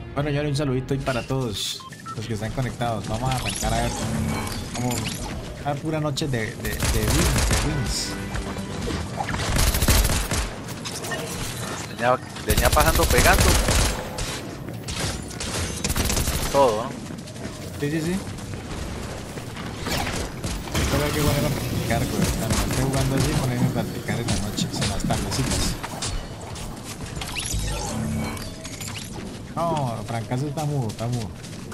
Bueno, ya un saludito ahí para todos los que están conectados. Vamos a arrancar a ver cómo a pura noche wins. Venía pasando pegando. Todo, ¿no? Sí, sí, sí. Esto hay que poner a practicar, güey. Cuando esté jugando así, ponerme a practicar en la noche, en las tardecitas. No, Francaso está mudo, está mudo.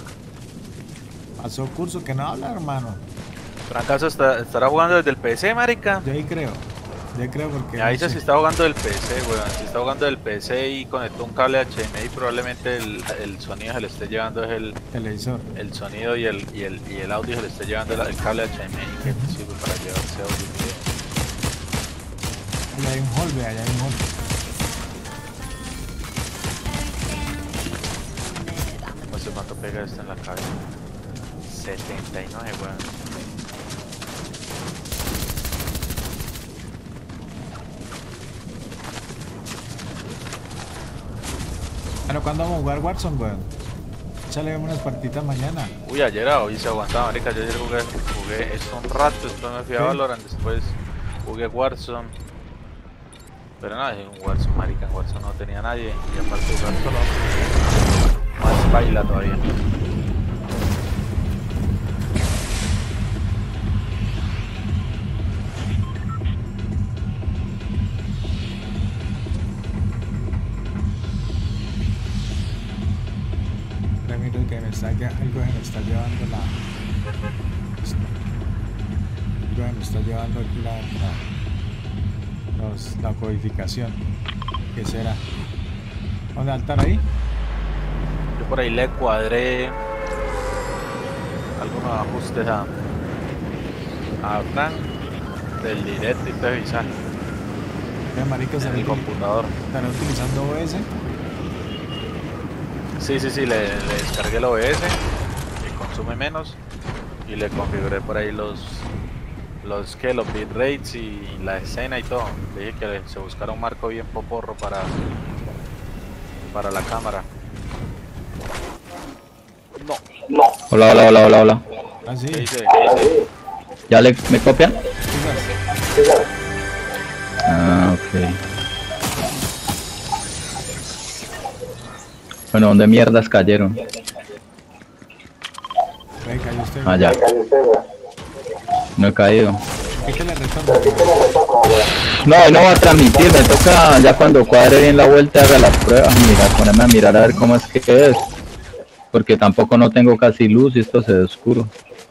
Pasó curso que no habla, hermano. Francaso estará jugando desde el PC, marica. Yo ahí creo. Yo creo porque. Ahí No dice sé. si está jugando del PC, weón. Si está jugando del PC y conectó un cable HDMI, probablemente el sonido se le esté llevando es Televisor. el sonido y el audio se le esté llevando el cable HDMI que sirve para llevarse audio y video. Allá hay un hall, vea, allá hay un hall. No sé cuánto pega esto en la cabeza. 79, weón. Bueno, ¿cuándo vamos a jugar Warzone, weón? Échale unas partitas mañana. Uy, ayer a hoy se aguantaba, marica. Yo ayer jugué esto un rato, después me fui a ¿Sí? Valorant, después jugué Warzone. Pero nada, en Warzone, marica, en Warzone no tenía nadie. Y aparte de jugar solo, más baila todavía. Mira que algo me está llevando la. Algo me está llevando aquí la codificación. ¿Qué será? ¿Dónde altar ahí? Yo por ahí le cuadré algunos ajustes a Fran del directo y todo eso Mira, marica, en el computador. ¿Están utilizando OBS? Sí, le descargué el OBS, que consume menos, y le configuré por ahí los bitrates y la escena y todo. Le dije que se buscara un marco bien poporro para la cámara. No. Hola, hola, hola, hola, hola. Ah, sí. ¿Qué dice? ¿Ya me copian? Quizás. Ah, ok. Bueno, ¿dónde mierdas cayeron? Ve, cayó usted. Ah, ya. No he caído. ¿Qué te le retorno? No, no va a transmitir, me toca ya cuando cuadre bien la vuelta haga las pruebas, mira, ponerme a mirar a ver cómo es que es. Porque tampoco no tengo casi luz y esto se ve oscuro.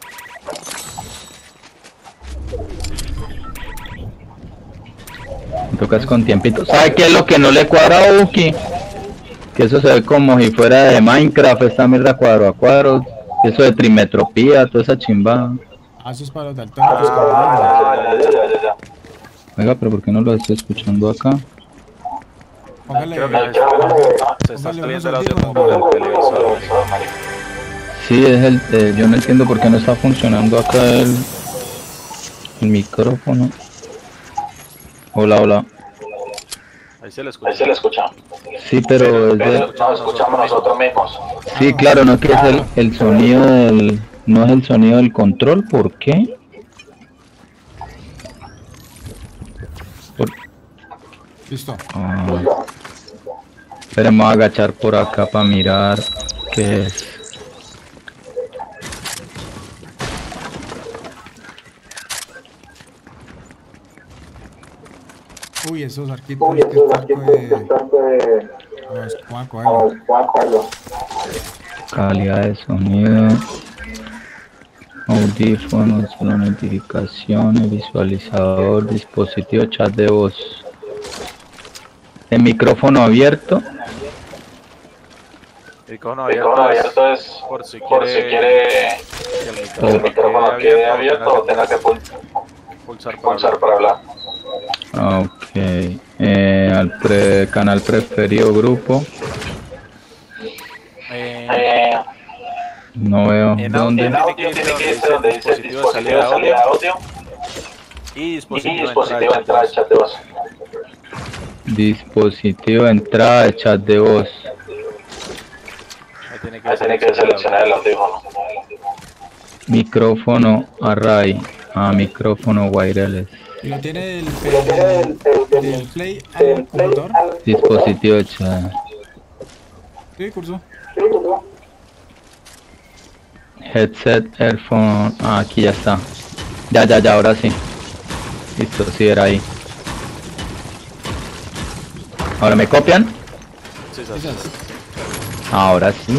Me tocas con tiempito. ¿Sabe qué es lo que no le cuadra a Uki? Que eso se ve como si fuera de Minecraft, esta mierda cuadro a cuadro. Eso de trimetropía, toda esa chimbada. Ah, eso es para los daltónicos que me dicen. Oiga, pero ¿por qué no lo estoy escuchando acá? Póngale. Creo que se está Póngale saliendo unos el audio audífonos, por el ¿no? televisor. Sí, es yo no entiendo por qué no está funcionando acá el micrófono. Hola, hola. Ahí se le escucha. Sí, pero es de... escuchamos nosotros mismos. Sí, claro, no es que es el sonido del... No es el sonido del control, ¿por qué? Listo. Espera, me voy a agachar por acá para mirar qué es. Uy, esos arquitos que están de... Vamos a cogerlo. Calidad de sonido. Audífonos, notificaciones, visualizador, dispositivo, chat de voz. El micrófono abierto. El icono abierto es por si quiere que el micrófono quede abierto o tenga que pulsar para hablar. Ok. Canal preferido, grupo. No veo. ¿Dónde? En audio tiene que irse donde dice dispositivo de salida de audio y dispositivo de entrada de chat de voz. Dispositivo de entrada de chat de voz. tiene que seleccionar el audífono. Micrófono array. Ah, micrófono wireless. ¿Y lo tiene del Play al computador? Dispositivo hecho. Sí, curso. Headset, earphone. Ah, aquí ya está. Ya, ahora sí. Listo, sí era ahí. ¿Ahora me copian? Sí, sí. Ahora sí.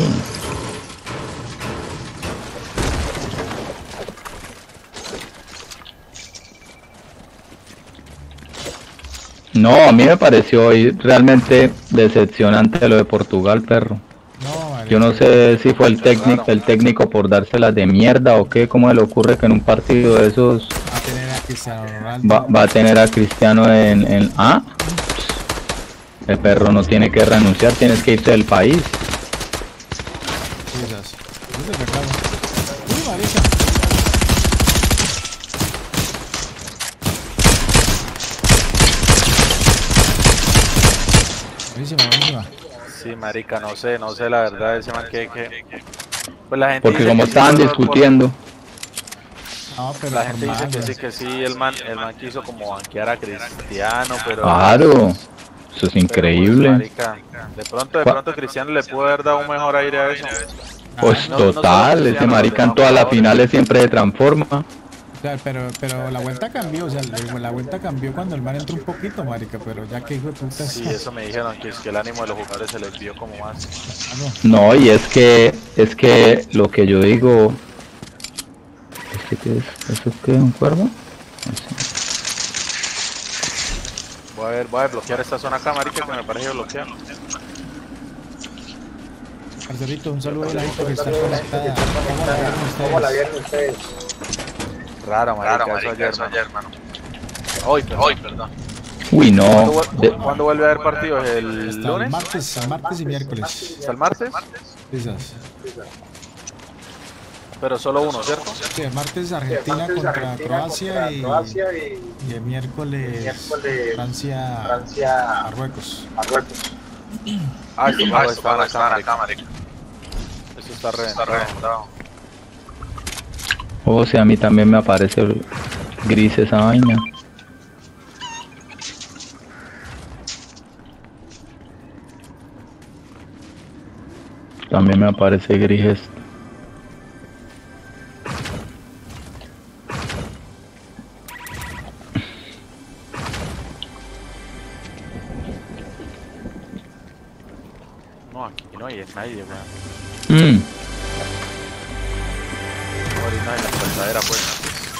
No, a mí me pareció hoy realmente decepcionante lo de Portugal, perro. No, Yo no sé si fue el técnico por dárselas de mierda o qué, cómo le ocurre que en un partido de esos va a tener a Cristiano Ronaldo. va a tener a Cristiano en A. El perro no tiene que renunciar, tienes que irse del país. Quizás. Eso es verdad. Uy, marica. Buenísima. Sí, marica, no sé la verdad, ese man que pues la gente Porque dice como que sí estaban fue discutiendo. No, pero la gente dice normal, que sí, el man quiso como banquear a Cristiano, pero Claro, eso es pues, increíble. marica, de pronto Cristiano le pudo haber dado un mejor aire a eso. Pues no solo total, ese Cristiano, marica en los todas las jugadores. finales siempre se transforma. O sea, pero la vuelta cambió, o sea, la vuelta cambió cuando el man entró un poquito, marica, pero ya que hijo de puta. Sí, eso me dijeron, que el ánimo de los jugadores se les vio como más. No, y es que lo que yo digo ¿qué es? ¿Eso qué es un cuervo? Voy a bloquear esta zona acá, marica, que me parece bloquear. Parcerito, un saludo a la gente que está conectada. ¿Cómo la vieron ustedes? Raro, marica, eso ayer, hermano. Hoy, perdón. Uy, no. ¿Cuándo vuelve a haber partidos? ¿El lunes? Martes y miércoles. ¿Hasta el martes? Quizás. Pero solo uno, ¿cierto? Sí, el martes Argentina contra Croacia y el miércoles Francia Marruecos. Ah, esto está acá, marica. Eso está reventado. O sea, a mí también me aparece gris esa vaina. También me aparece gris esto. No, aquí no hay nadie, weón. No hay nadie en la saltadera, pues.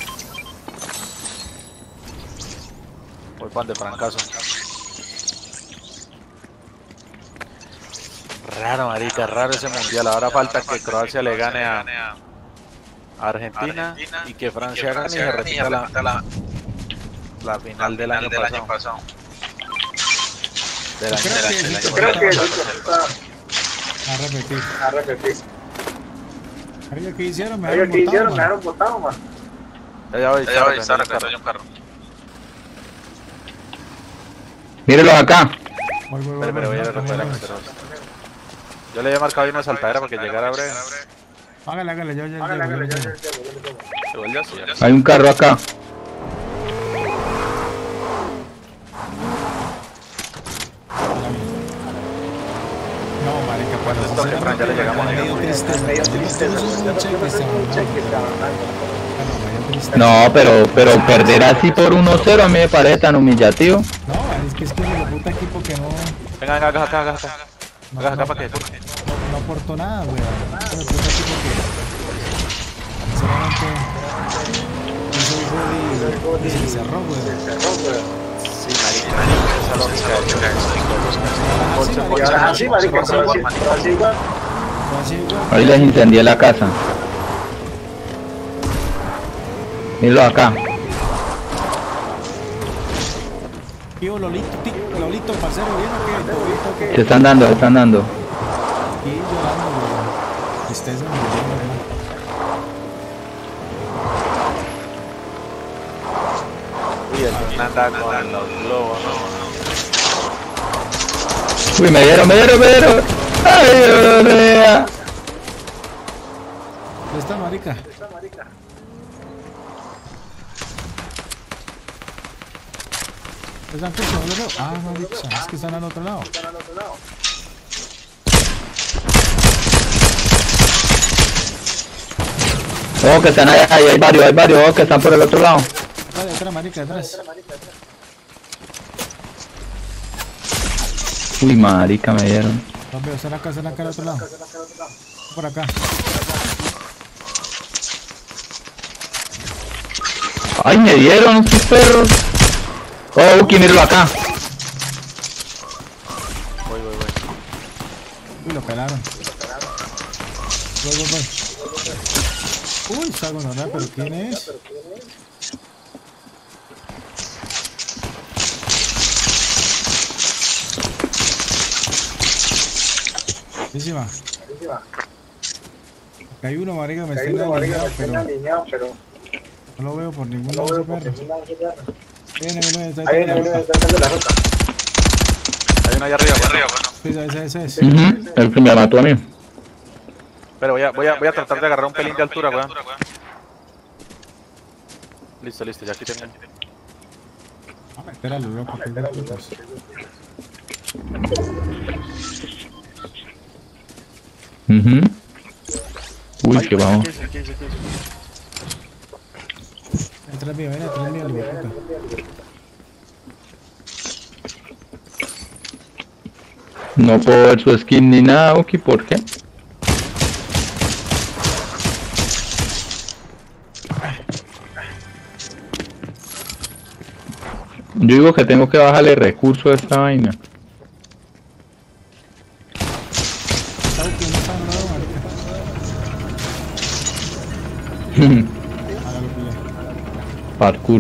Voy pan de francazo. Raro, marica, raro ese mundial. Ahora falta que Croacia le gane a Argentina y que Francia gane y se repita la final del año pasado. Creo que a repetir. ¿Qué hicieron? Me dejaron botado, man. Ya voy, está un carro. Mírenlos acá. Espera. Yo le había marcado ahí una saltadera para que llegara breve. Hágale, yo. Igual ya sí. Hay un carro acá. No, marica, cuando Esto que Fran ya le llegamos medio triste. No, pero perder así por 1-0 a mí me parece tan humillativo. No, es que es un puta equipo que no. Venga, acá. No, Acá para que no aportó nada, weón. Es un puta equipo que sinceramente hizo el gol y se cerró, weón. Sí, marica, esa lógica de Ahí les incendié la casa. Mírenlo acá. Tío Lolito, parcero, ¿bien o qué? Se están dando. Aquí llorando, weón. Tristeza, weón. Uy, el que anda con los globos, ¿no? Uy, me dieron. Ay, Dios mío. marica? ¿Están cruzando el lado? Ah, marica, es que están al otro lado. Oh, que están allá, hay varios, oh, que están por el otro lado. Vale, detrás, marica, detrás. Uy, marica, me dieron. Los veo, están acá al otro lado. Por acá. Ay, me dieron estos perros. Oh, Uki, míralo acá. Voy. Uy, lo pelaron. Voy. Uy, está gonorrea, pero ¿quién es? Buenísima. Acá hay uno, marica, me está alineado, pero no lo veo por ningún lado ese perro. Viene, está ahí en la ruta. Hay uno allá arriba, bueno. Sí, ese es. El que me mató a mí. Pero voy a tratar de agarrar un pelín de altura, weón. Listo, ya aquí tengo. Espéralo, loco, que hay putas. Uy, que vamos. ¿Qué es? Atrás mío, el puta. No puedo ver su skin ni nada, Uki, ¿por qué? Yo digo que tengo que bajarle recursos a esta vaina. Parkour.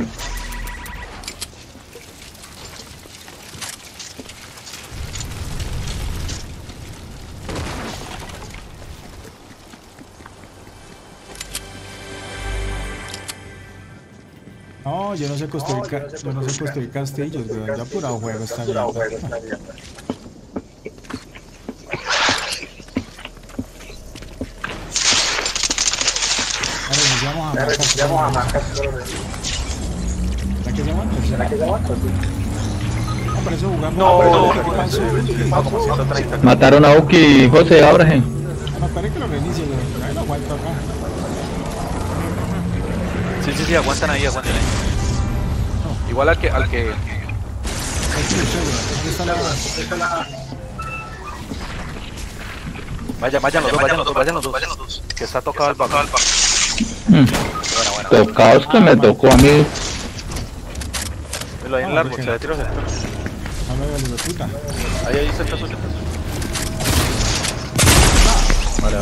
No, yo no sé construir castillos, weón. Ya pura juego esta mierda. Ahora nos vamos a marcar. ¿Será que se aguanta? No, por eso jugamos. No. Mataron a Uki, José, Abraham. No, espere que lo reinicie, weón. Ahí lo aguanto acá. Sí, aguantan ahí. Igual al que... Vayan los dos. Que está tocado el bajo. Bueno. Tocados que me tocó a mí. Lo hay en el árbol, se le tiró. Ahí, senta. Vale.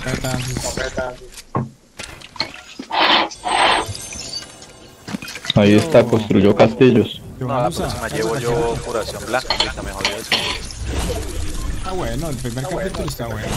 Ahí está, construyó castillos. No, pero se me llevo yo curación blanca, ahorita me jodió eso. Está bueno, el primer capítulo está bueno.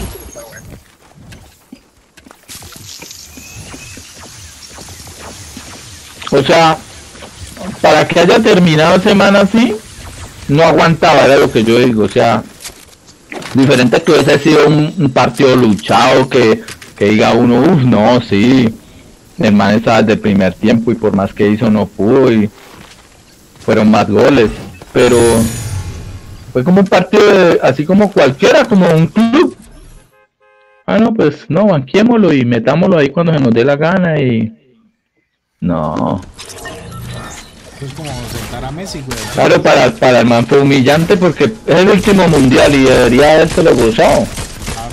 O sea, para que haya terminado semana así, no aguantaba, era lo que yo digo. O sea, diferente que hubiese sido un partido luchado, que diga uno, uff, no, sí, el man estaba desde el primer tiempo y por más que hizo no pudo y fueron más goles. Pero fue como un partido así como cualquiera, como un club. Ah, no, pues no, banquémoslo y metámoslo ahí cuando se nos dé la gana y... No. Es como sentar a Messi, güey. Claro, para el man fue humillante porque es el último mundial y debería haberse lo gozado. Claro.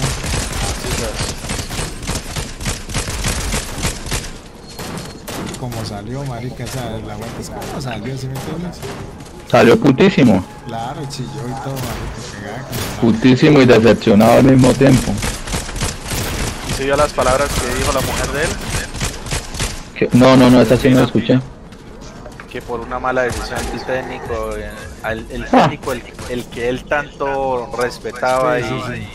Como salió, marica, o sea, la vuelta es como salió, ¿sí me entiendes? Salió putísimo. Claro, chilló y todo, marica, putísimo y decepcionado al mismo tiempo. ¿Y se vio las palabras que dijo la mujer de él? No, esa sí no la escuché. Que por una mala decisión del técnico, el técnico, el que él tanto respetaba y...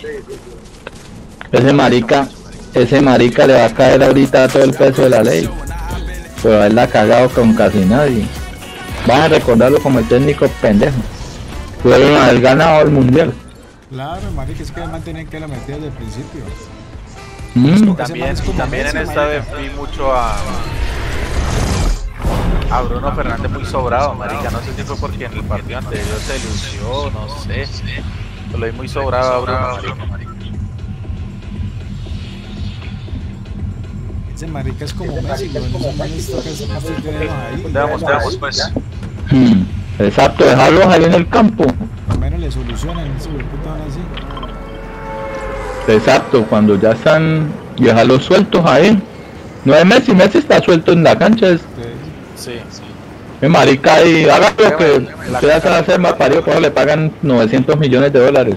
Ese marica le va a caer ahorita todo el peso de la ley. Pero él la ha cagado con casi nadie. Van a recordarlo como el técnico pendejo. Pudieron haber ganado el mundial. Claro, marica, es que además tenían que la meter desde el principio. Mm. También en esta vez vi mucho a Bruno Fernández muy sobrado, marica. No sé si fue porque en el partido anterior se lució, no sé. Lo vi muy sobrado a Bruno, marica. Ese marica es como Messi, güey. Esos manes tocan ese partido ahí. Veamos, pues. Exacto, dejarlos ahí en el campo. Al menos le solucionan ese puta así. Exacto, cuando ya están, dejarlos sueltos ahí. No es Messi, Messi está suelto en la cancha. Sí. Mi marica, y haga lo que usted sabe hacer, más parido, cuando le pagan 900 millones de dólares.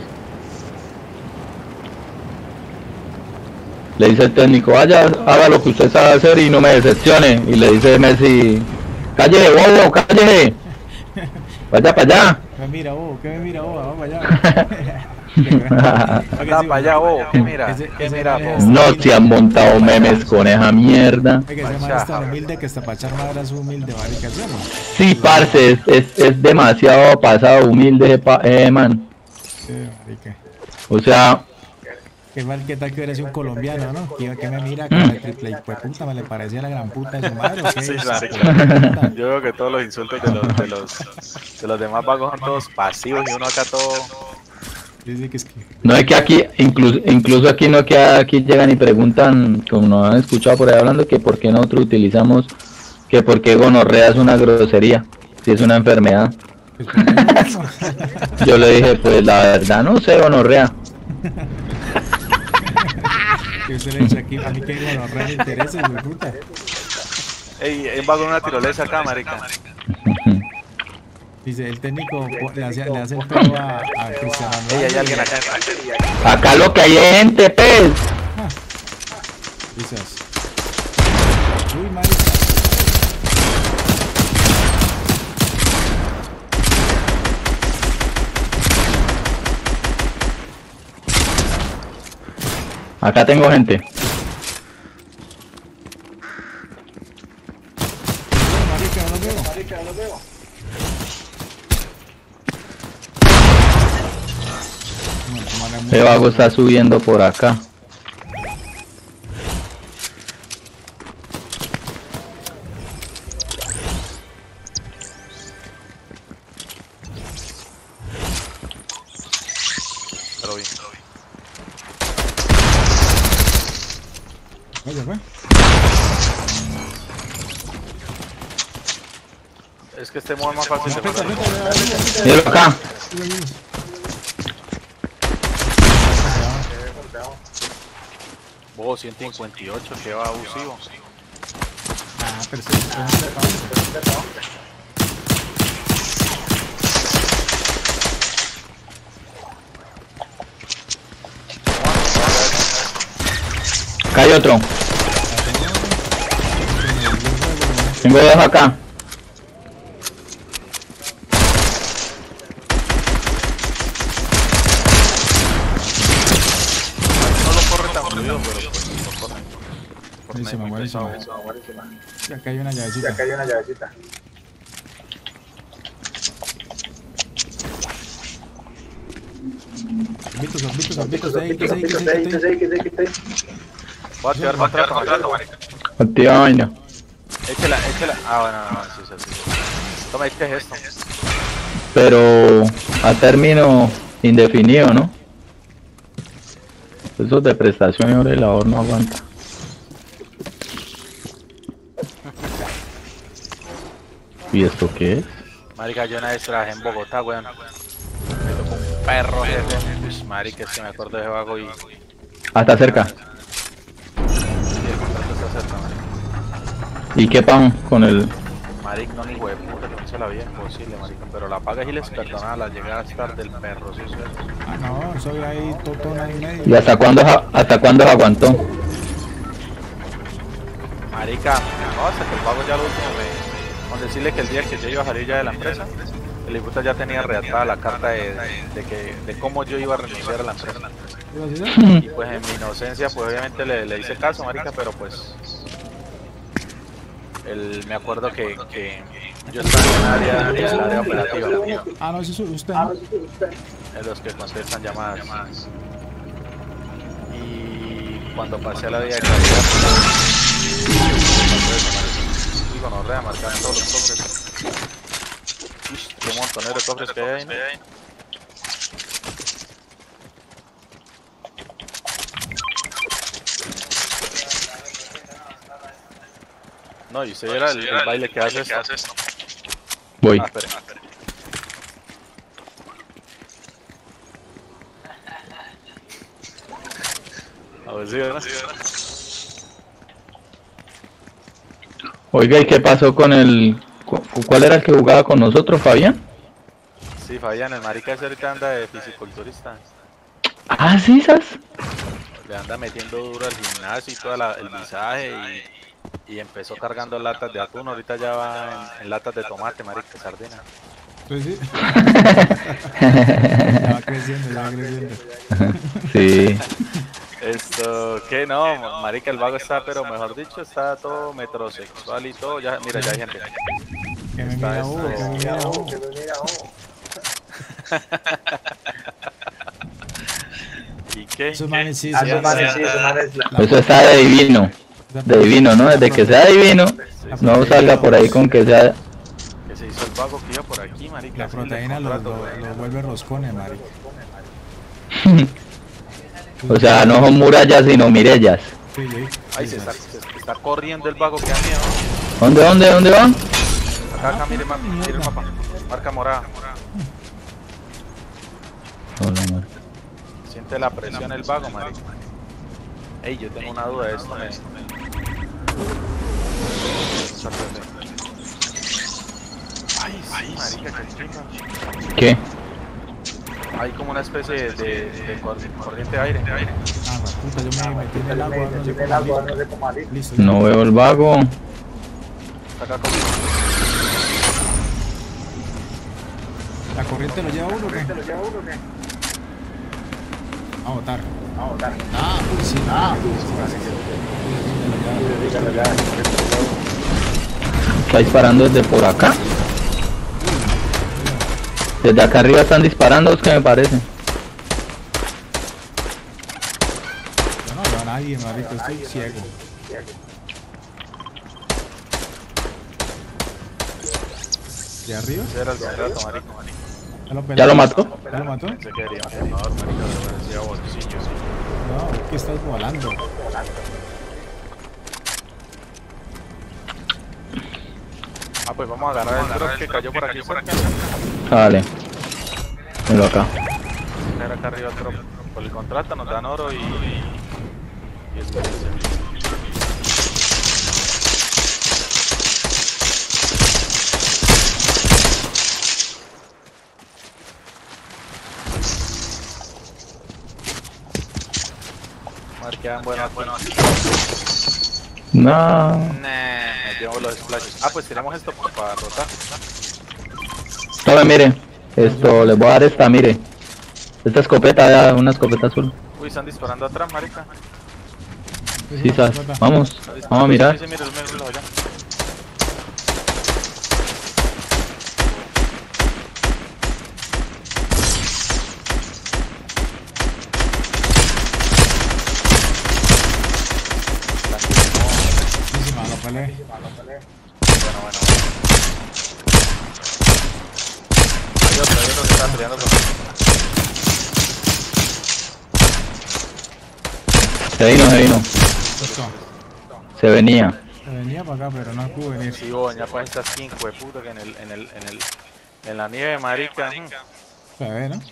Le dice el técnico, vaya, haga lo que usted sabe hacer y no me decepcione. Y le dice Messi, cállese, bobo, cállese. Vaya para allá. ¿Qué me mira vos? Vamos para allá. Anda para allá, vos. ¿Qué mira? ¿Qué mira, vos? No se han montado memes con esa mierda. Es que ese man es tan humilde que hasta para echar madre a su humilde, marica, ¿sí o no? Sí, parce, es demasiado pasado, humilde ese man. Sí, marica. O sea, Qué mal, qué tal que hubiera sido un colombiano, ¿no? Que me mira con el triple y pues puta, me le parecía la gran puta de su madre, ¿o qué? Sí, marica. Yo veo que todos los insultos de los demás vagos son todos pasivos y uno acá todo... Dice que es que... no es que aquí, incluso aquí no que aquí llegan y preguntan, como nos han escuchado por ahí hablando, que por qué nosotros utilizamos, que por qué gonorrea es una grosería, si es una enfermedad. Yo le dije, pues la verdad no sé, gonorrea. Que usted le dice aquí, a mí que gonorrea me interesa, hijo de puta. Ey, hay un vago en una tirolesa acá, marica. Dice, el técnico le hace el pelo a Cristiano Ronaldo. Ey, hay alguien acá. Acá lo que hay es gente, pez. Dices, uy, marica. Acá tengo gente. Marica, no lo veo. El vago está subiendo por acá. Lo vi. Oye, fue. Es que este modo es más fácil de matar. Míralo acá. Vos 158, que va abusivo. Ah, pero sí, es un depauso. Acá hay otro. Tengo dos acá. No lo corre tan fluido, pero pues lo corre. Buenísima, buenísima. Sí, acá hay una llavecita. Sorbitos, ahí, que se. Voy a activar contrato, marica. Activa vaina. Échela. Ah, bueno, no, sí. Toma, ¿qué es esto? Pero a término indefinido, ¿no? Esos de prestación y hora de labor no aguanta. ¿Y esto qué es? Marica, yo una vez trabajé en Bogotá, weón. Me tocó un perro, jefe. Uy, marica, es que me acuerdo de ese vago y... Hasta cerca. Sí, el contrato está cerca, marica. ¿Y qué pan con el...? Marica, no, ni huevo, puta, que no se la vida imposible, marica. Pero la paga y les perdona la llegada a estar del perro, ¿sí? Ah, no, soy ahí totona y medio. ¿Y hasta cuándo aguantó? Marica, no, hasta que el pago ya lo último con decirle que el día que yo iba a salir ya de la empresa, el hijo ya tenía redactada la carta de cómo yo iba a renunciar a la empresa. Y pues en mi inocencia, pues obviamente le hice caso, marica, pero pues... me acuerdo que yo estaba en el área operativa. Ah, no, eso es usted, ¿no? En los que contestan llamadas. Y cuando pasé a la vía de calidad, digo, no, marcar todos los cofres. Uy, qué montonero de cofres que hay ahí, ¿no? No, y usted era el baile que hace esto. Voy. Espera. A ver si ¿verdad? Oiga, ¿y qué pasó con el... ¿Cuál era el que jugaba con nosotros, Fabián? Sí, Fabián, el marica ese ahorita anda de fisiculturista. Ah, sí, ¿sabes? Le anda metiendo duro al gimnasio y todo el visaje y empezó cargando latas de atún. Ahorita ya va en latas de tomate, marica, sardina. Pues sí. Ya va creciendo, ya va creciendo. Sí. Esto, ¿qué no? Marica, el vago está, pero mejor dicho, está todo metrosexual y todo. Ya, mira, ya hay gente. Que me mira Hugo, que me mira Hugo. ¿Y qué? Esos manes sí, Eso está de divino. De divino, ¿no? Desde que sea divino, no salga por ahí con que sea... Que se hizo el vago que iba por aquí, marica. La proteína lo vuelve roscones, marica. O sea, no son murallas, sino mirellas. Sí, sí. Ahí se está corriendo el vago que da miedo. ¿Dónde va? Acá, mire el mapa. Marca morada. Hola, amor. Siente la presión el vago, marica. Ey, yo tengo una duda de esto. Ay, sí, marica, ¿Qué? hay como una especie de corriente de aire. Ah, puta, yo me metí en el agua, no sé cómo salir. Listo. No veo el vago. Acá conmigo. ¿La corriente lo lleva uno o qué? A botar. Ah, uy, sí. Está disparando desde por acá. Desde acá arriba están disparando, es que me parece. Yo no veo a nadie, marico, estoy ciego. ¿De arriba? Ese era el contrato, marico. ¿Ya lo mató? ¿Ya lo mató? Ese quería un quemador, marico, me parecía bolsillo. No, es que estás volando. Ah, pues vamos a agarrar el drop que cayó por aquí cerca. Vale. Míralo acá. Caer acá arriba el drop. Por el contrato nos dan oro y experiencia. Marquean buenas. No. Me llevo los splashes. Ah, pues tiramos esto para rotar. Tome, mire. Esto, les voy a dar esta, mire. Esta escopeta, una escopeta azul. Uy, están disparando atrás, marica. Sí, ¿sabes? Vamos a mirar. Sí, míralo allá. Vale. Bueno. Hay otro que está peleando con... Se vino. Listo. Se venía. Se venía para acá, pero no pudo venir. Sí, ya pues estas 5 de puta que en la nieve, marica. Se ve, ¿no?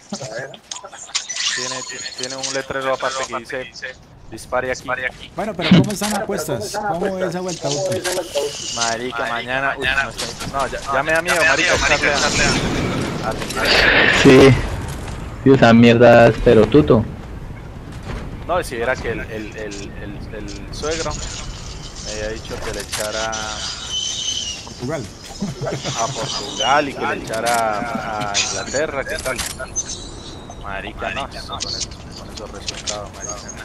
Tiene un letrero aparte que dice dispare aquí. Bueno, pero ¿cómo están apuestas? ¿Cómo ves esa vuelta? Marica, mañana. Uy, no, ya me da miedo, marica. Sí. Y esa mierda es pero tuto. No, y si viera que el suegro me había dicho que le echara Portugal. a Portugal y que le echara a Inglaterra, ¿qué tal? Marica, no, con esos resultados, marica.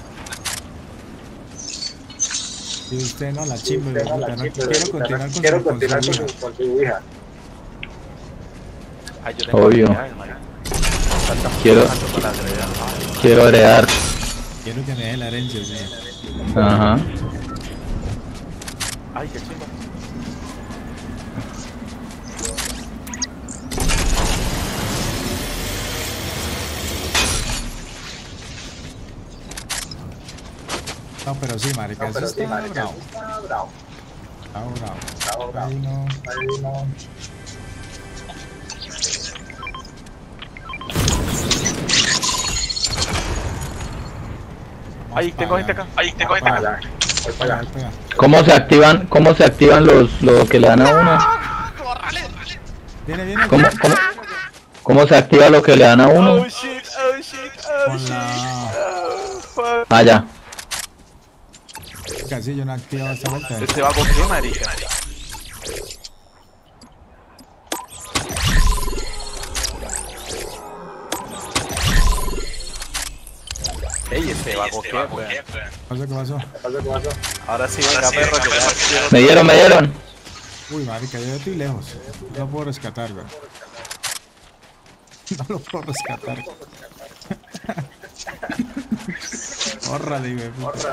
Y usted no, la chimba de puta, ¿no? Quiero continuar con su hija. Ay, yo tengo obvio. habilidades, marica. Quiero heredar. Quiero que me dé la herencia, sí. Ajá. Ay, qué chimba. No, pero sí, marica, eso está bravo. Está bravo. Ahí no. Ahí tengo gente acá. Pega. ¿Cómo se activan los que le dan a uno? Viene. ¿Cómo se activa lo que le dan a uno? Oh shit. Con la... Fuck. Ah, ya. Casi yo no he activado esta vuelta. Este vago qué, marica. Ey, este vago qué, weón. ¿Qué pasó? Ahora sí, venga, perro, que ya quiero. Me dieron. Uy, marica, yo estoy lejos. No lo puedo rescatar, güey. No lo puedo rescatar. Órale, güey.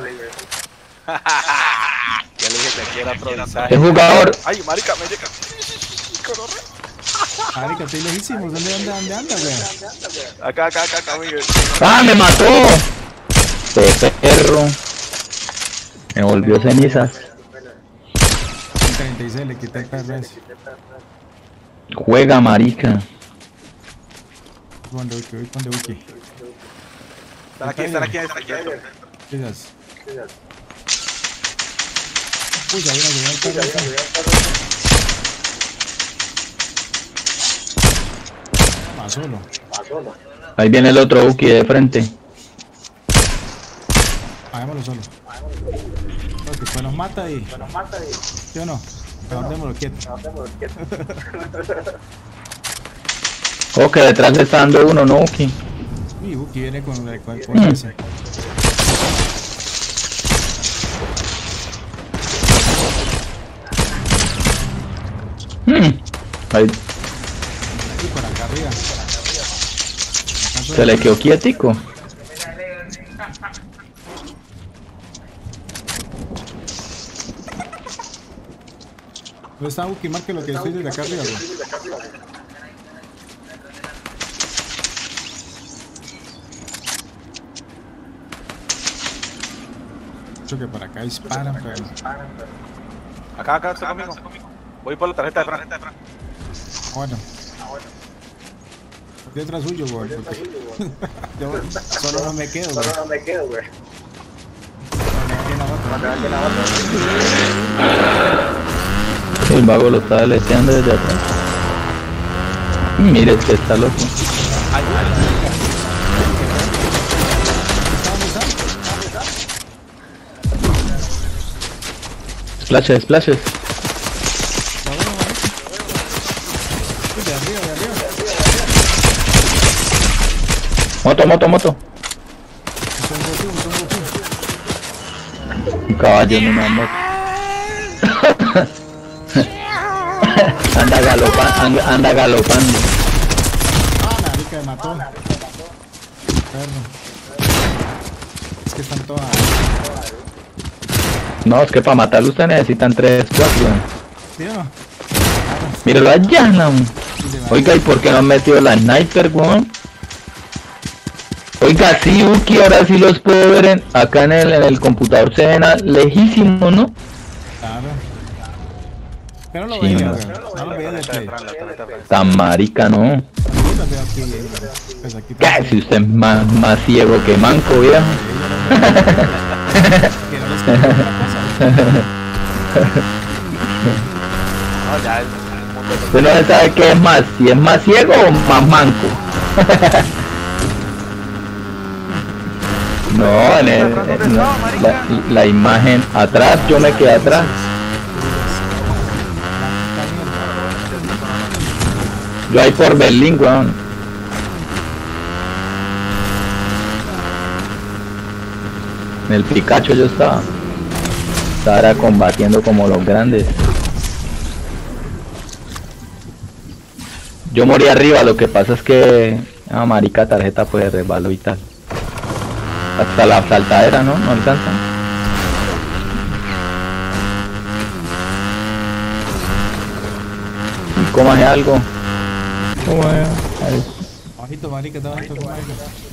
Ya le dije que aquí era aprovechar. El jugador. Ay, marica, me llega. Marica, estoy lejísimo. ¿Dónde anda, güey? Acá, Miguel. ¡Ah, me mató! Este perro. Me volvió cenizas. En 36 le quité el PRS. Juega, marica. Voy con de Wiki. Están aquí. Quizás. Uy, ya viene el PRS. Va solo. Ahí viene el otro Uki de frente. Hagámoslo solo. Porque después nos mata y... ¿Sí o no? Guardémoslo quieto. Ok, detrás está dando uno, ¿no, Uki? Y Uki viene con ese. Ahí Y por acá arriba. se le quedó quietico. ¿Dónde está Uki? Marque lo que estoy desde acá arriba, güey. Creo que por acá disparan, pero... Acá, está conmigo. Voy por la tarjeta de Fran. Bueno. Estoy detrás suyo, güey. Porque... yo solo no me quedo, güey. El vago lo está deleteando desde atrás. Mire, que está loco. Splashes. De arriba. Moto. Un caballo en una moto. anda galopando. Ah, marica, me mató. Perro. Es que están todas... No, es que para matarlo usted necesitan 3, 4. ¿Sí o no? Míralo allá, no. Oiga, ¿y por qué no han metido la sniper, weón? Oiga, sí, Uki, ahora sí los puedo ver acá en el computador, se ven lejísimos, ¿no? Claro. Pero no lo Sí, veía, no. güey. No lo veía de play. Tan marica, ¿no? Aquí lo veo aquí, pues aquí ¿Qué? Si usted es más ciego que manco, viejo. Que no les quede otra cosa. No, ya es Usted no sabe qué es más, si es más ciego o más manco. No, la imagen atrás, yo me quedé atrás. Yo ahí por Berlín, weón. En el Pikachu yo estaba combatiendo como los grandes. Yo morí arriba, lo que pasa es que marica tarjeta pues resbaló y tal. Hasta la saltadera, ¿no? No alcanza. Y cómase algo. Bajito, marica, está bajito, marica.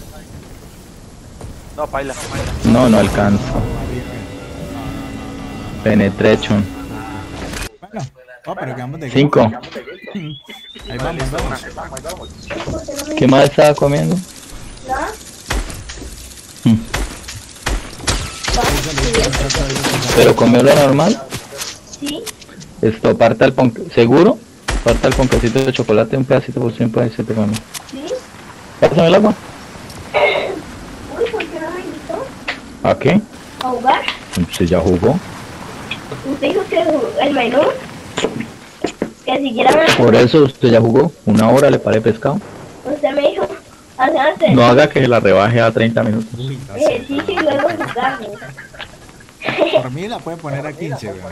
No, paila. No, no alcanzo. Penetration. Bueno, pero quedamos de 5. Ahí vamos. ¿Qué más estaba comiendo? ¿Pero comió lo normal? Sí. Esto, parta el ponque. ¿Seguro? Parta el ponquecito de chocolate, un pedacito por siempre, ahí se te come. Sí. Pásame el agua. Uy, ¿por qué no me invitó ¿A qué? a jugar? ¿Se ya jugó? Usted dijo que el menú, que siguiera, Por eso usted ya jugó. 1 hora le paré pescado. usted me dijo, hacer No haga que la rebaje a 30 minutos. Uy, ejercicio y luego jugarlo. por mí la puede poner a 15, weón.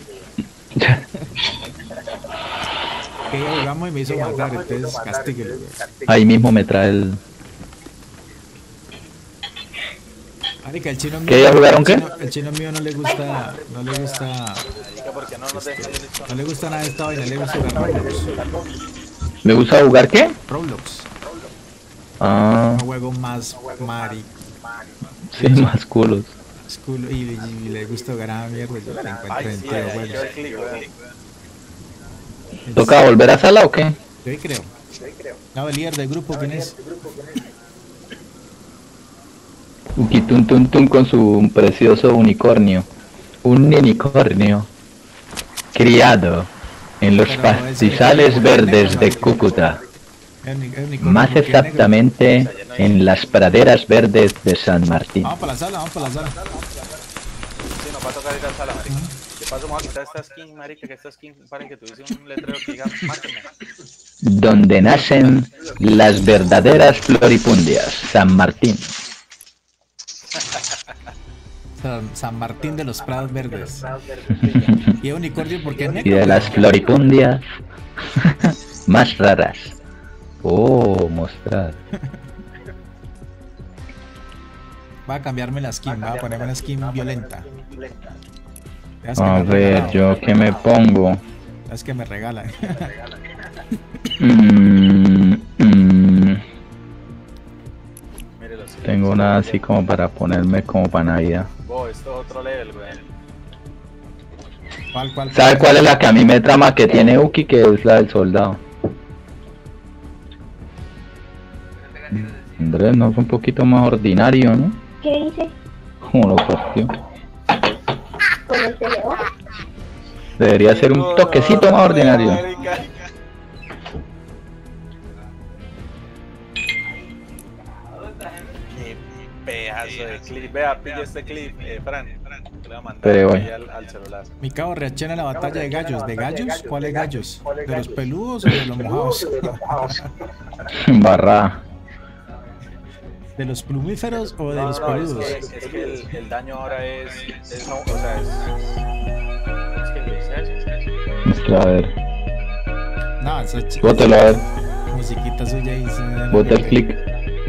Que ya jugamos y me hizo matar, entonces castíguelo, weón. Ahí mismo me trae el... Marica, el chino mío. ¿Qué, ya jugaron qué? El chino mío no le gusta. Porque no nos dejan listo. No le gusta nada de esta vaina, le gusta jugar Roblox. ¿Me gusta jugar qué? Roblox. Ah, Un juego más mari. sí, más culos. School, y le gusta jugar a mierda. Yo la encuentro Ay, en sí, todo ahí juegos. quedó el clic, weón. ¿Toca volver a sala o qué? Sí, creo. No, el líder del grupo, ¿quién es? Ukitun Tun Tun con su precioso unicornio. Un unicornio criado en los Pero pastizales verdes de Cúcuta, más exactamente en las praderas verdes de San Martín. Vamos para la sala, Sí, nos va a tocar ir a la sala, marica. De paso, vamos a quitar esta skin, marica, que esta skin, para que tuviese un letrero que diga, máquina. Donde nacen las verdaderas floripundias, San Martín. San Martín de los Prados Verdes. Y el unicornio porque es Y negro. de las floripundias más raras. Oh, mostrar. Va a cambiarme la skin, va a ponerme una skin violenta. A ver, yo qué me pongo. Es que me regalan. Mírelo, sí. Tengo nada así como para ponerme como para Navidad. Esto es otro level, weón. ¿Cuál? ¿Sabe cuál es la que a mí me trama que tiene Uki? Que es la del soldado. Andrés, no es un poquito más ordinario, ¿no? ¿Qué dice? Como lo partió. Con el cerebro. Debería ser un toquecito más ordinario. Marica. Qué pedazo de clip. Vea, pilla este clip, Fran. Que le voy a mandar Pero ahí bueno. al celular. Mi cabo reacciona a la batalla de gallos. ¿De gallos? ¿Cuáles gallos? ¿De los peludos o de los mojados? Barra. ¿De los plumíferos o de los peludos? Es que el daño ahora es no, o sea, es que le dice Es que a ver. No, esa chica. Bótelo a ver. Musiquita suya y se. Bota el clic.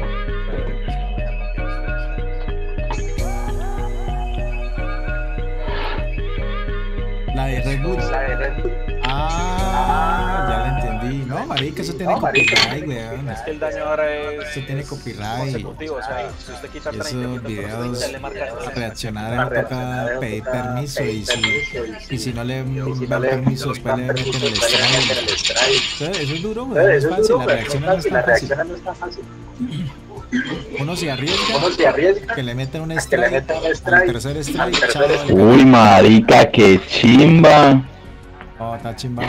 La de Red Bull. Ah, ya la entendí. No, marica, eso tiene copyright, weón. Es que el daño ahora es Eso tiene copyright. consecutivo, o sea, si usted quita 30, Esos quita videos ya le marca reaccionar toca pedir permiso y si no le dan permiso después le meten el strike. Eso es duro, weón, no es fácil, la reacción no es tan fácil. Uno se arriesga que le meten un strike, al tercer strike, chao. Uy, marica, qué chimba. Oh, está chimba.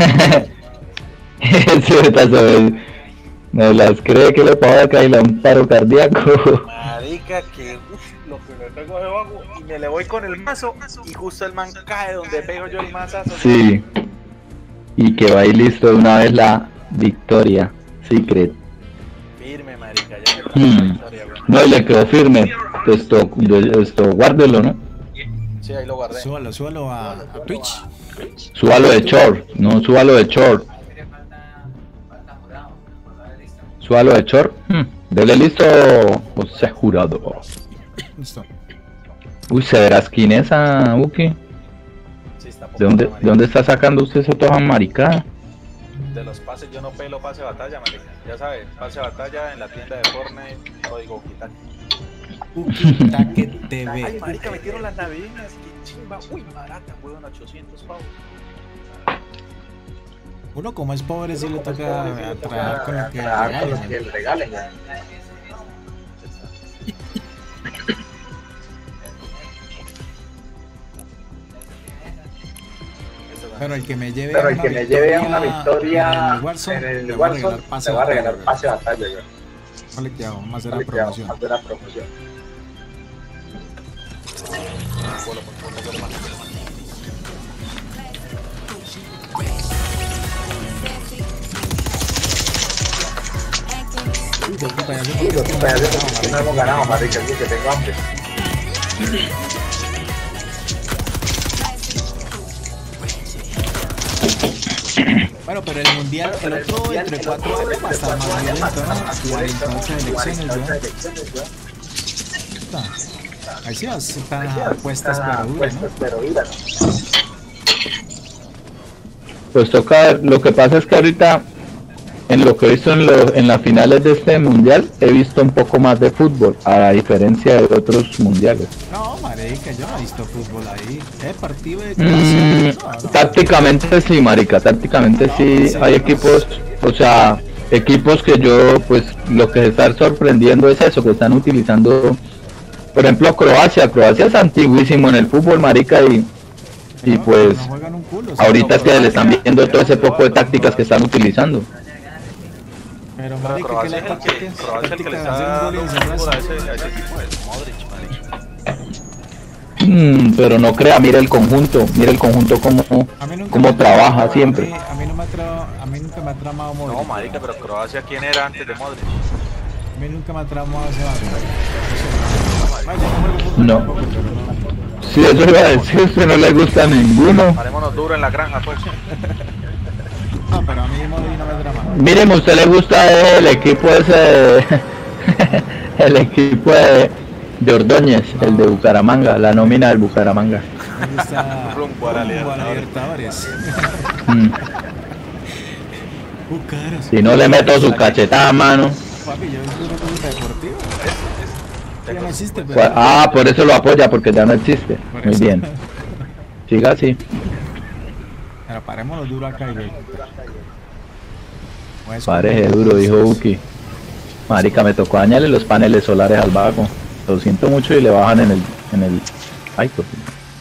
Ese tazo no las cree que le puedo caer un paro cardíaco. marica que lo que me pego de vago y me le voy con el mazo y justo el man cae donde pego yo el mazazo. Sí. Y que va ahí listo de una vez la victoria. Secret. Firme, marica, ya me la victoria, weón. No, le quedó firme. Esto, guárdelo, ¿no? Sí, ahí lo guardé. Súbalo a Twitch. Súbalo de short, no súbalo de short. Súbalo de short. Dele listo, José Jurado. Listo. Uy, se verá skin esa, Uki. Sí, está ¿De dónde está sacando usted eso toda maricada? De los pases, yo no pelo pase batalla, marica. Ya sabes, pase batalla en la tienda de Fortnite, código Ukitake. Ukitake TV. Ay, marica, metieron las navideñas, qué chimba. Uy, barata, weón, 800 pavos. Uno como es pobre sí le toca trabajar con lo que le regalen. Pero el que me lleve a una victoria en el Warzone, le va a regalar pase de batalla. Vale, que vamos a hacer la promoción. No hemos ganado, marica, que tengo hambre. Bueno, pero el mundial, el otro entre 4 años va a estar más violento, ¿no? Y hay entonces elecciones ya. Ahí sí están apuestas pero duras, ¿no? Pues toca, lo que pasa es que ahorita, en lo que he visto en las finales de este mundial, he visto un poco más de fútbol, a diferencia de otros mundiales. No, marica, yo no he visto fútbol ahí. Partido de clase, no. Tácticamente sí, marica, tácticamente sí hay equipos, o sea, equipos que yo, pues, lo que se está sorprendiendo es eso, que están utilizando, por ejemplo, Croacia es antiguísimo en el fútbol, marica, y pues, ahorita es que le están viendo todo ese poco de tácticas que están utilizando. Pero marica, Croacia es el que le está dando fútbol a ese equipo de Modric, pero no crea, mira el conjunto cómo trabaja siempre. A mí nunca me ha tramado Modric. No, marica, pero Croacia, ¿quién era antes de Modric? A mí nunca me ha tramado ese barrio. No. Sí, eso iba a decir, usted no le gusta a ninguno. Parémonos duro en la granja, pues. No, pero a mí Modric no me trama. Miren, a usted le gusta el equipo ese, el equipo de Ordóñez, el de Bucaramanga, la nómina del Bucaramanga. Me gusta rumbo a la Libertadores. Si no le meto su cachetada, mano. Papi, yo soy deportivo. Ya no existe, pero... Ah, por eso lo apoya, porque ya no existe. Muy bien. Siga así. Pero parémonos duro acá y luego. Pareje duro, dijo Uki. Marica, me tocó dañarle los paneles solares al vago. Lo siento mucho y le bajan en el... Ay, pues.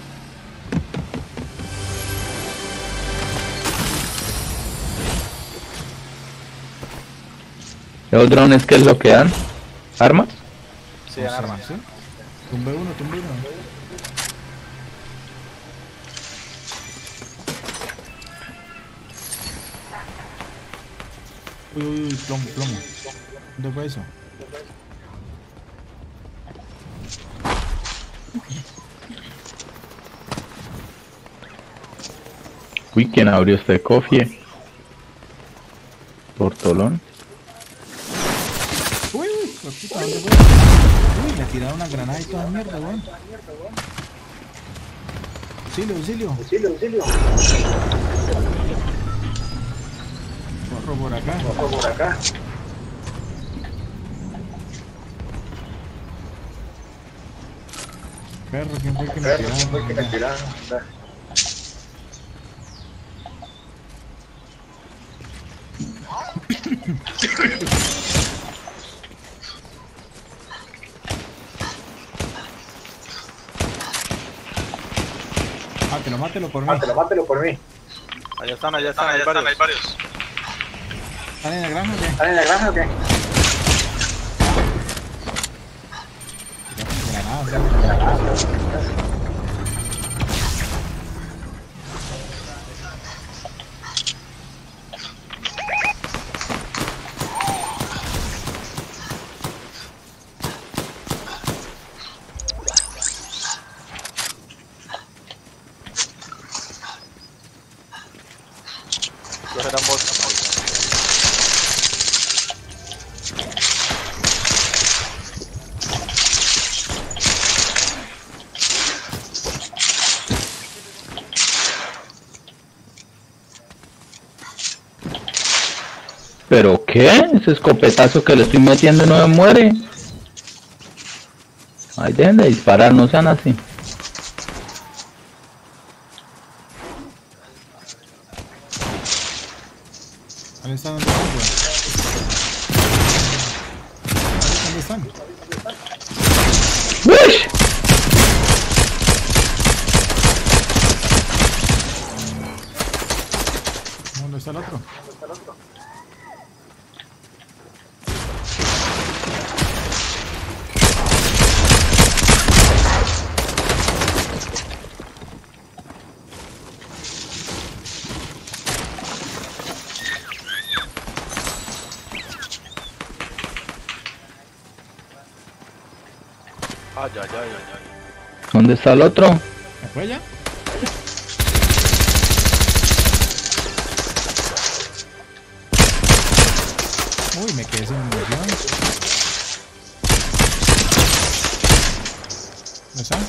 ¿Los drones qué es lo que dan? ¿Armas? Sí, dan armas. ¿Sí? Tumbe uno. Uy, plomo. ¿Dónde fue eso? Uy, ¿quién abrió este cofre? Portolón. Uy, puta, ¿dónde fue? Uy, le tiraron una granada y toda mierda, weón. Auxilio. Corro por acá. Perro, ¿quién fue que me tiraron? Mátelo por mí. Allá están, hay varios. ¿Están en la granja o qué? Eran bots, ¿Pero qué? Ese escopetazo que le estoy metiendo no me muere. Ay, dejen de disparar, no sean así. ¿Dónde están? ¿Dónde están? ¡Uy! ¿Dónde está el otro? Ay, ay, ay, ay. ¿Dónde está el otro? ¿Me fue ya? Uy, me quedé sin munición. ¿Dónde está?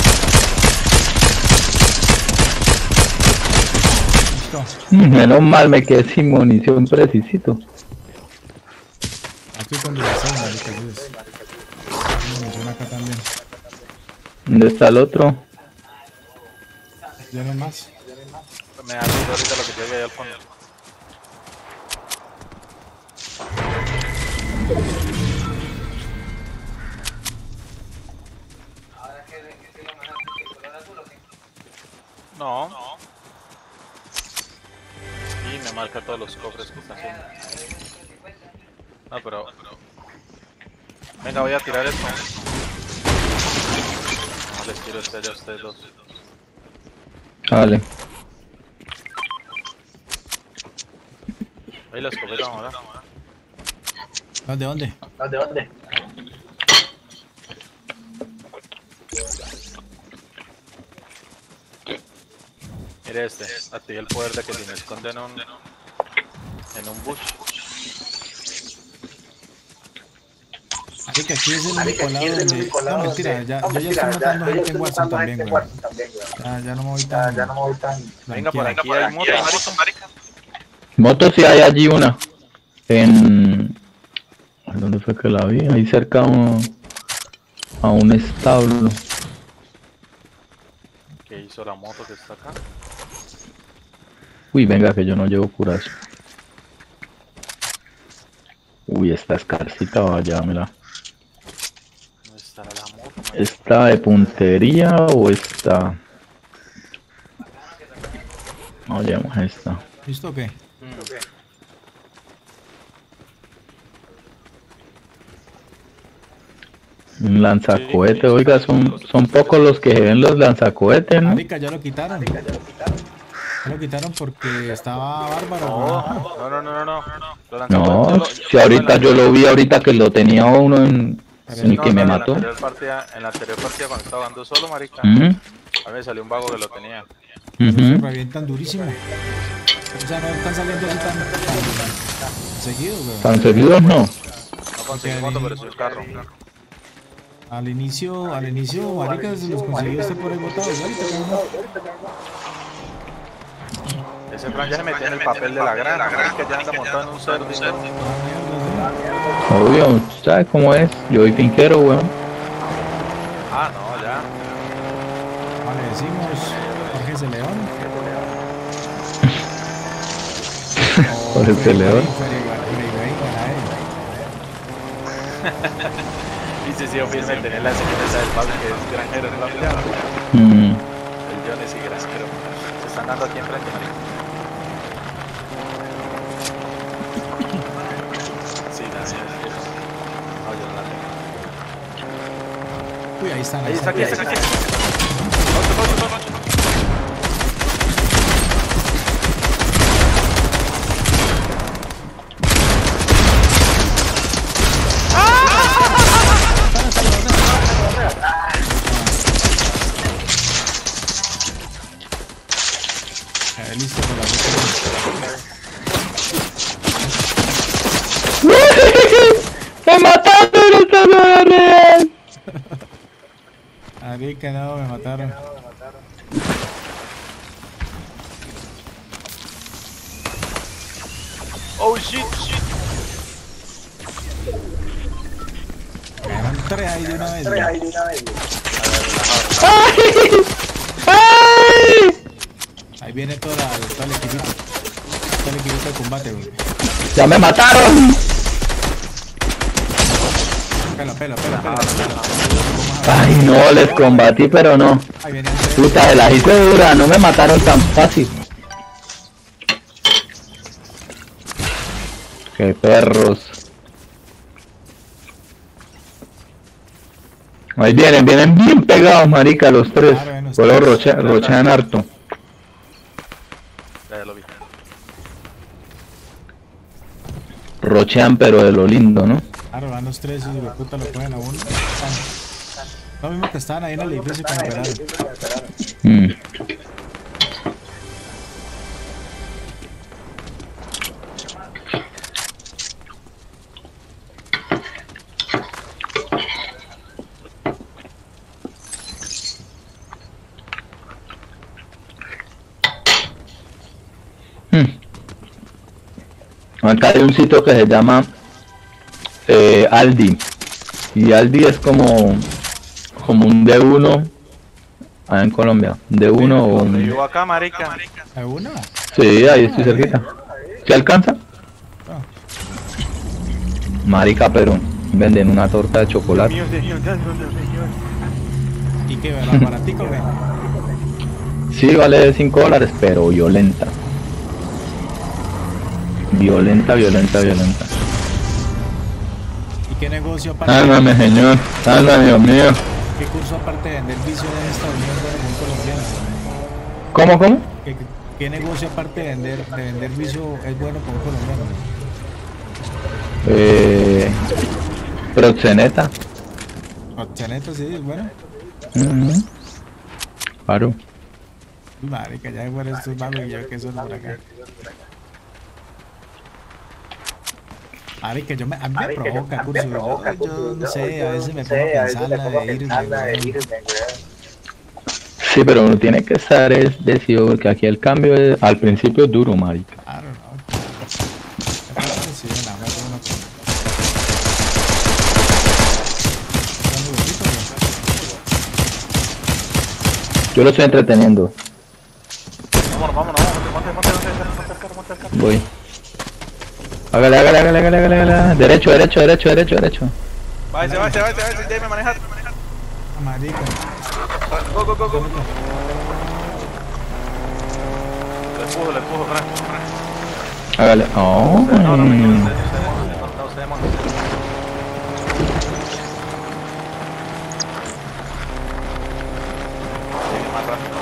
Listo. Menos mal me quedé sin munición precisito. Estoy con 16, marica, ayudes. Tengo munición acá también. ¿Dónde está el otro? Ya no hay más. Me da miedo ahorita lo que llegue ahí al fondo. No. Y me marca todos los cofres que está haciendo. No, pero... Venga, voy a tirar esto. No les tiro este ya a ustedes dos. Vale. Ahí los cofres ahora. ¿Dónde? ¿Dónde? ¿Dónde? Mire este, activé el poder de que si me esconde en un bush. Así que aquí es el único lado donde... No, mentira, yo ya estoy matando gente en Watson también, güey. Ya no me voy tan... Venga, por aquí hay motos, marica. Moto sí hay allí una. En... ¿Dónde fue que la vi? Ahí cerca a un establo. ¿Qué hizo la moto que está acá? Uy, venga que yo no llevo curazo. Uy, esta escarcita, váyamela. ¿Dónde estará la moto, marica? ¿Esta de puntería o esta? No, llevamos esta. ¿Listo o qué? Un lanzacohete, oiga, son pocos los que ven los lanzacohetes, ¿no? Marica, ya lo quitaron. Ya lo quitaron porque estaba bárbaro. No. No, si ahorita yo lo vi, ahorita que lo tenía uno en el que me mató. En la anterior partida cuando estaba jugando solo, marica, a mí me salió un vago que lo tenía. Se revientan durísimo. O sea, no están saliendo así tan seguidos, güey. Tan seguidos no. No conseguí moto, pero soy un carro. Al inicio, marica, se los consiguió usted por el botado. Ese plan ya se metió en el papel de la granja, que ya anda montado en un cerdo. Obvio, ¿sabes cómo es? Yo soy finquero, weón. Ah, no, ya. Vale, decimos Jorge C. León. Jorge León. Dice sí, firme tener la secretaria del paso que es granjero en la pelea. El Jones y granjero. Se están dando aquí enfrente, marica. Sí, la señora. No, yo no la tengo. Uy, ahí están. Ahí está, aquí. Ocho. Listo con la ¡Me mataron! ¡Esta no era real! Marica, no, me mataron. Oh shit. tres ahí de una vez. Ahí viene todo el equipito. Todo el equipito de combate, güey. ¡Ya me mataron! Pela. Ay, no, les combatí, pero no. Puta, de la hice dura, no me mataron tan fácil. Qué perros. Ahí vienen bien pegados, marica, los tres. Solo rochean harto. Ya lo vi. Rochean, pero de lo lindo, ¿no? Claro, van los tres y de puta lo ponen a uno. Lo mismo que estaban ahí en el edificio con esperaron. Acá hay un sitio que se llama Aldi. Y Aldi es como un D1 allá en Colombia. D1 o un... Vivo acá, marica. ¿Hay uno? Sí, ahí estoy cerquita. ¿Se alcanza? Marica, pero venden una torta de chocolate. ¿Y qué? ¿Lo baratico, güey? Sí, vale $5, pero violenta. Violenta. ¿Y qué negocio aparte? Sálvame, señor. Sálvame, Dios mío. ¿Qué curso aparte de vender vicio en Estados Unidos bueno con un colombiano? ¿Cómo? ¿Qué negocio aparte de vender vicio es bueno con un colombiano? Proxeneta. Proxeneta, sí, es bueno. Claro. Marica, ya bueno, esto es malo y yo que solo por acá. Marica, a mí me provoca curso. Yo no sé, a veces me pongo a pensar de irme. Sí, pero uno tiene que estar decidido porque aquí el cambio al principio es duro, marica. Claro, no. Yo lo estoy entreteniendo. Vámonos, monte el carro. Voy. Hágale. Derecho. Váyase, déjeme manejar. Marica. Go. Le empujo, Frank. Hágale. Oh. No se monte. Llegue más rápido.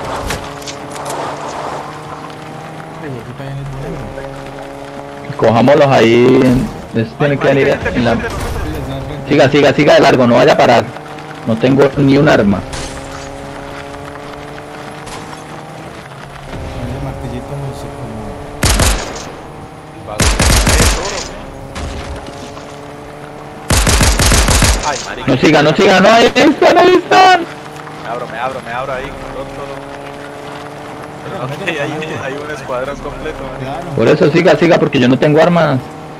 Cojámoslos ahí. Tienen que venir en la... Siga de largo, no vaya a parar. No tengo ni un arma. Ay, marica. No siga, no, ahí están. Me abro ahí con todo. Hay un escuadrón completo. Por eso siga, porque yo no tengo armas.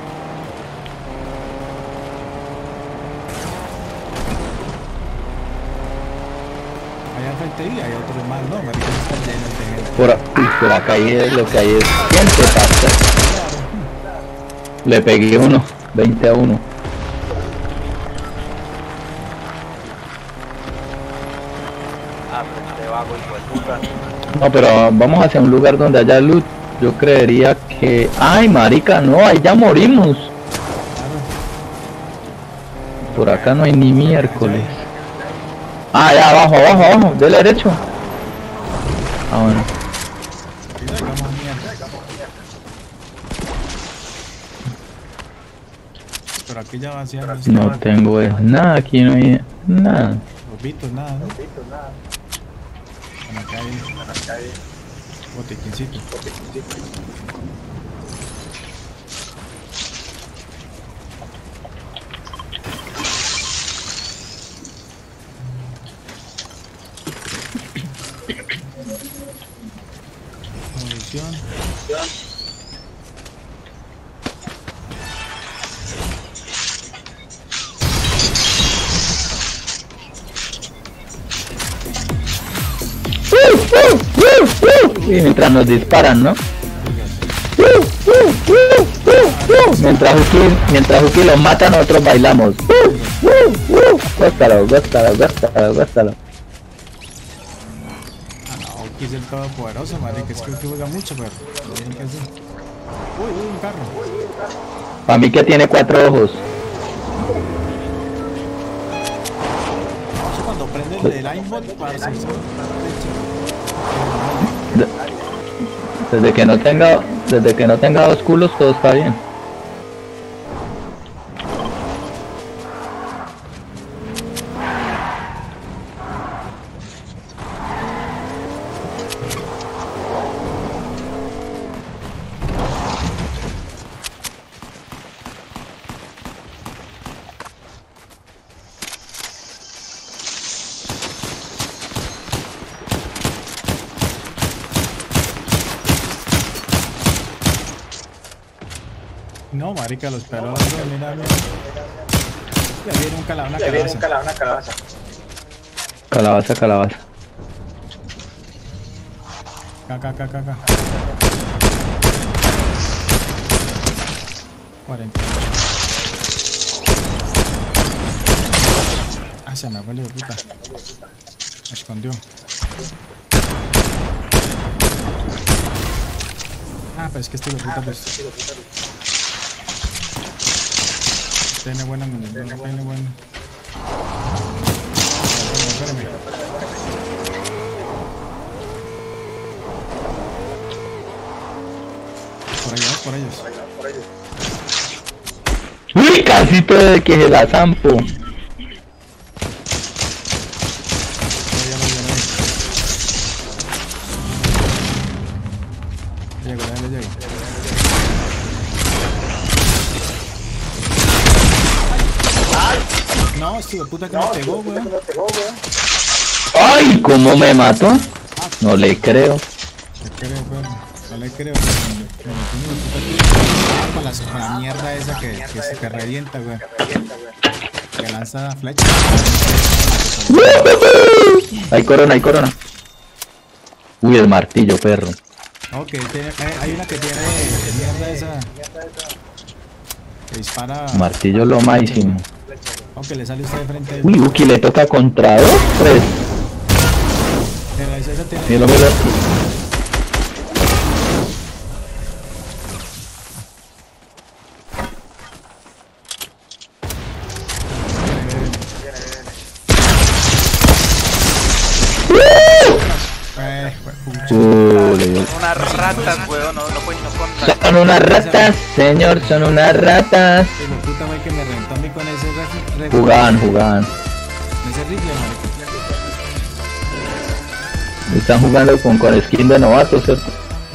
Allá frente ahí hay otro más, no, marica, está lleno de gente. Por acá lo que hay es gente, pasa. Le pegué 20 a 1. No, pero vamos hacia un lugar donde haya loot. Yo creería que... ¡Ay, marica! No, ahí ya morimos. Por acá no hay ni miércoles. Ah, ya, abajo. Dele derecho. Ah, bueno. Pero aquí ya vaciamos. No tengo nada, aquí no hay nada. Bobitos, nada, ¿no? En la calle. Botiquincito. Munición. Y mientras nos disparan, ¿no? Mientras Uki los mata, nosotros bailamos. Góstalo. Ah, no, Uki es el todopoderoso, marica. Es que Uki juega mucho, pero lo tienen que hacer. Uy, un carro. Para mí que tiene 4 ojos. Eso cuando prende el aimbot, parce. Desde que no tenga 2 culos, todo está bien. No, marica, los pelos, mira. Ya viene un calado, una calabaza. Calabaza. Acá. 40. Ah, se me fue el hijo de puta. Me escondió. Ah, pero es que este hijo de puta pues... Tiene buena munición, tiene buena. Espérame. Por ellos. Uy, casito de que se la zampo. Ya le llego. No, este de puta que me pegó, weón. Ay, ¿cómo me mató? No le creo. No le creo. Con la mierda esa que revienta, weón. Que lanza flechas. Hay corona. Uy, el martillo, perro. Ok, hay una que tiene mierda esa. Que dispara. Martillo lo máximo. Aunque le sale usted de frente. Uy, Uki le toca contra 2, 3. Pero esa tiene... Mira. Unas ratas, weón, no pueden contar. Son unas ratas, señor, son unas ratas. Pero puta wey que me reventó a mí con ese rifle. Jugaban. Ese rifle, marica. Están jugando con skin de novato, ¿cierto?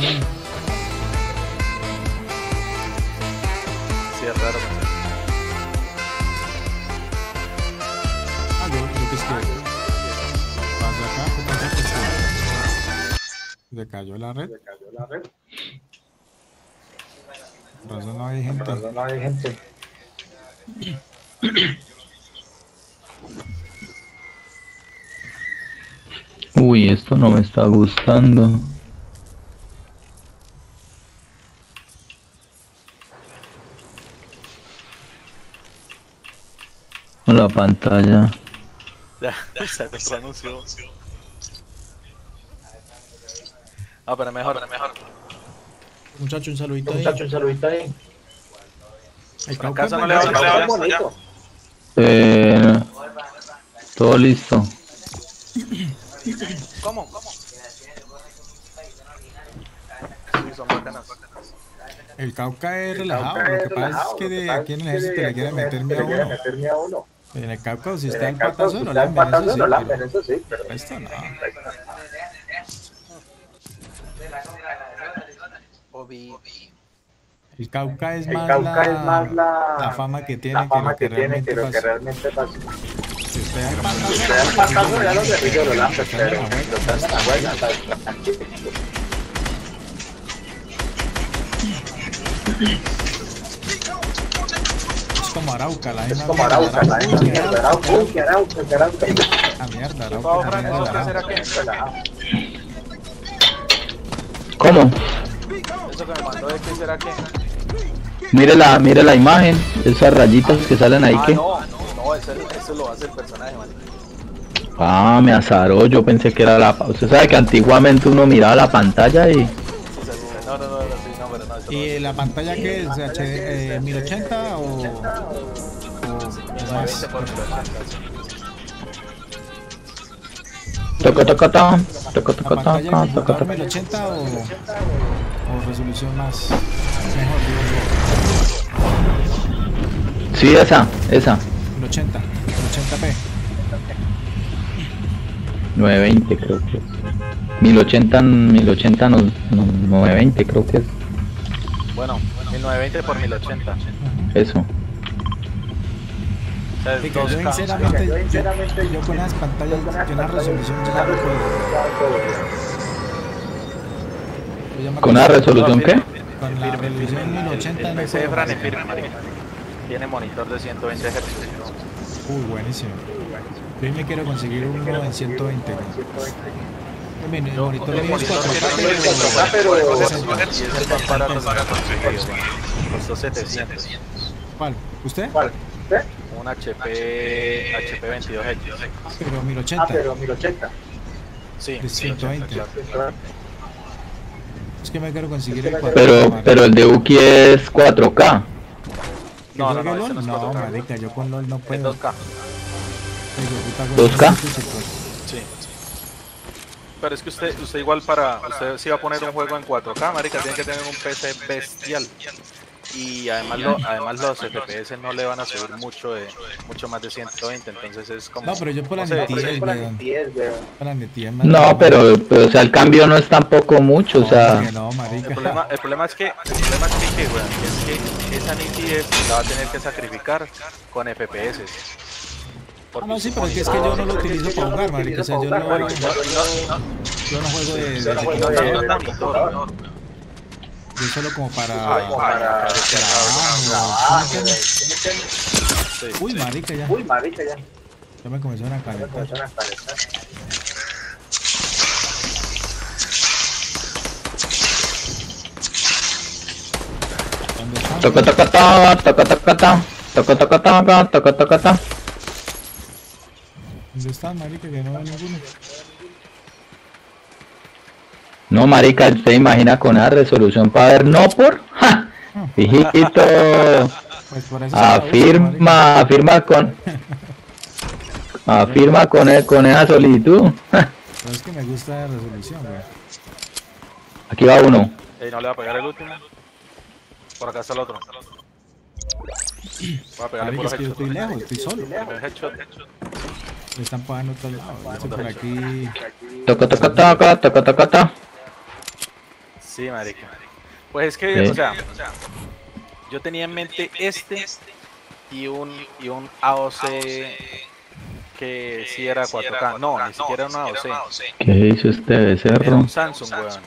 Sí, es raro. Yo que es que... Pasa acá, ¿qué pasa? Se cayó la red. Por eso no hay gente. Uy, esto no me está gustando. La pantalla. Ya, se me pronunció. Ah, pero mejor. Muchacho, un saludito ahí. El Cauca ¿Acaso no le va a bonito? Todo listo. ¿Cómo? Sí, son bacanas. El Cauca es relajado, lo que pasa es que de aquí en el ejército le quieren meterme a uno. En el Cauca, si está en patazo, no lamben, eso sí, pero esto no. El Cauca es más la fama que tiene que lo que realmente pasa. Si usted al patazo, ya los guerrillos lo lamben, pero están a buena. Es como Arauca, la misma Arauca. La mierda, Arauca. ¿Cómo? Eso que me mandó, ¿de qué será que? Mire la imagen, esas rayitas que salen ahí, ¿qué? No, eso lo hace el personaje, man. Ah, me azaró, yo pensé que era la... Usted sabe que antiguamente uno miraba la pantalla y... No, pero no, eso ¿Y la pantalla qué es? ¿HD, 1080 o más? Toca, toca, toca, ¿La toca, toca, pantalla de toca, toca, computador toca. 1080 o resolución más mejor, digo Sí, esa. yo? 1080, 1080p. 920 creo que. 1080, 920 creo que es. Bueno, 1920 por 1080. Eso. O sea, es Yo 2K. sinceramente, yo con las pantallas, yo la resolución ya no puedo. ¿Con una resolución qué? Con la resolución 1080 El no PC de puedo. Fran es firme, marica. Tiene monitor de 120 Hz. Buenísimo. Yo me quiero conseguir uno en 120. Mi monitor mío es 4K, pero... Y es el más barato que he conseguido, man. Costó 700. ¿Cuál? ¿Usted? Un HP 22 Hz. Pero 1080. Sí, De 120. 1080. Es que me quiero conseguir el 4K. Pero el de Uki es 4K. No, ¿Yo no, LOL? ese no es No, 4K. marica, yo con LOL no Es puedo. 2K. 2K. Sí. Pero es que usted igual usted si va a poner un juego en 4K, marica, tiene que tener un PC bestial. Y además los FPS no le van a subir mucho más de 120, entonces es como... No, pero yo por la no sé, nitidez, weón. Por la nitidez más. No, pero o sea, el cambio no es tampoco mucho, o sea... No, marica. El problema es que, weón, es que esa nitidez la va a tener que sacrificar con FPS. Ah, no, sí, pero es que yo no lo utilizo para jugar, marica. O sea, yo no juego de computador. Yo solo como para... Uy, marica, ya. Ya me comenzaron a calentar. ¿Dónde están? Toca, toca, toca, toca, toca, toca, toca, toca, toca, toca, toca, toca. ¿Dónde están, marica? Que no veo ninguno. No, marica, usted imagina con una resolución para ver, no por... ¡Ja! Hijito, Pues por eso está afirma con esa solitud. ¡Ja! pero es que me gusta la resolución, güey. Aquí va uno. ¿No le va a pegar el último? Por acá está el otro. Voy a pegarle Marica, por es que yo estoy lejos, estoy solo. el headshot. Me están pagando otro lado. Yo estoy por aquí. Toca, toca, toca, toca, toca, toca. Sí, marica. Pues es que, Sí. o sea, yo tenía en mente y un AOC que sí era 4K. No, ni siquiera un AOC. ¿Qué hizo este Era becerro? un Samsung, weón.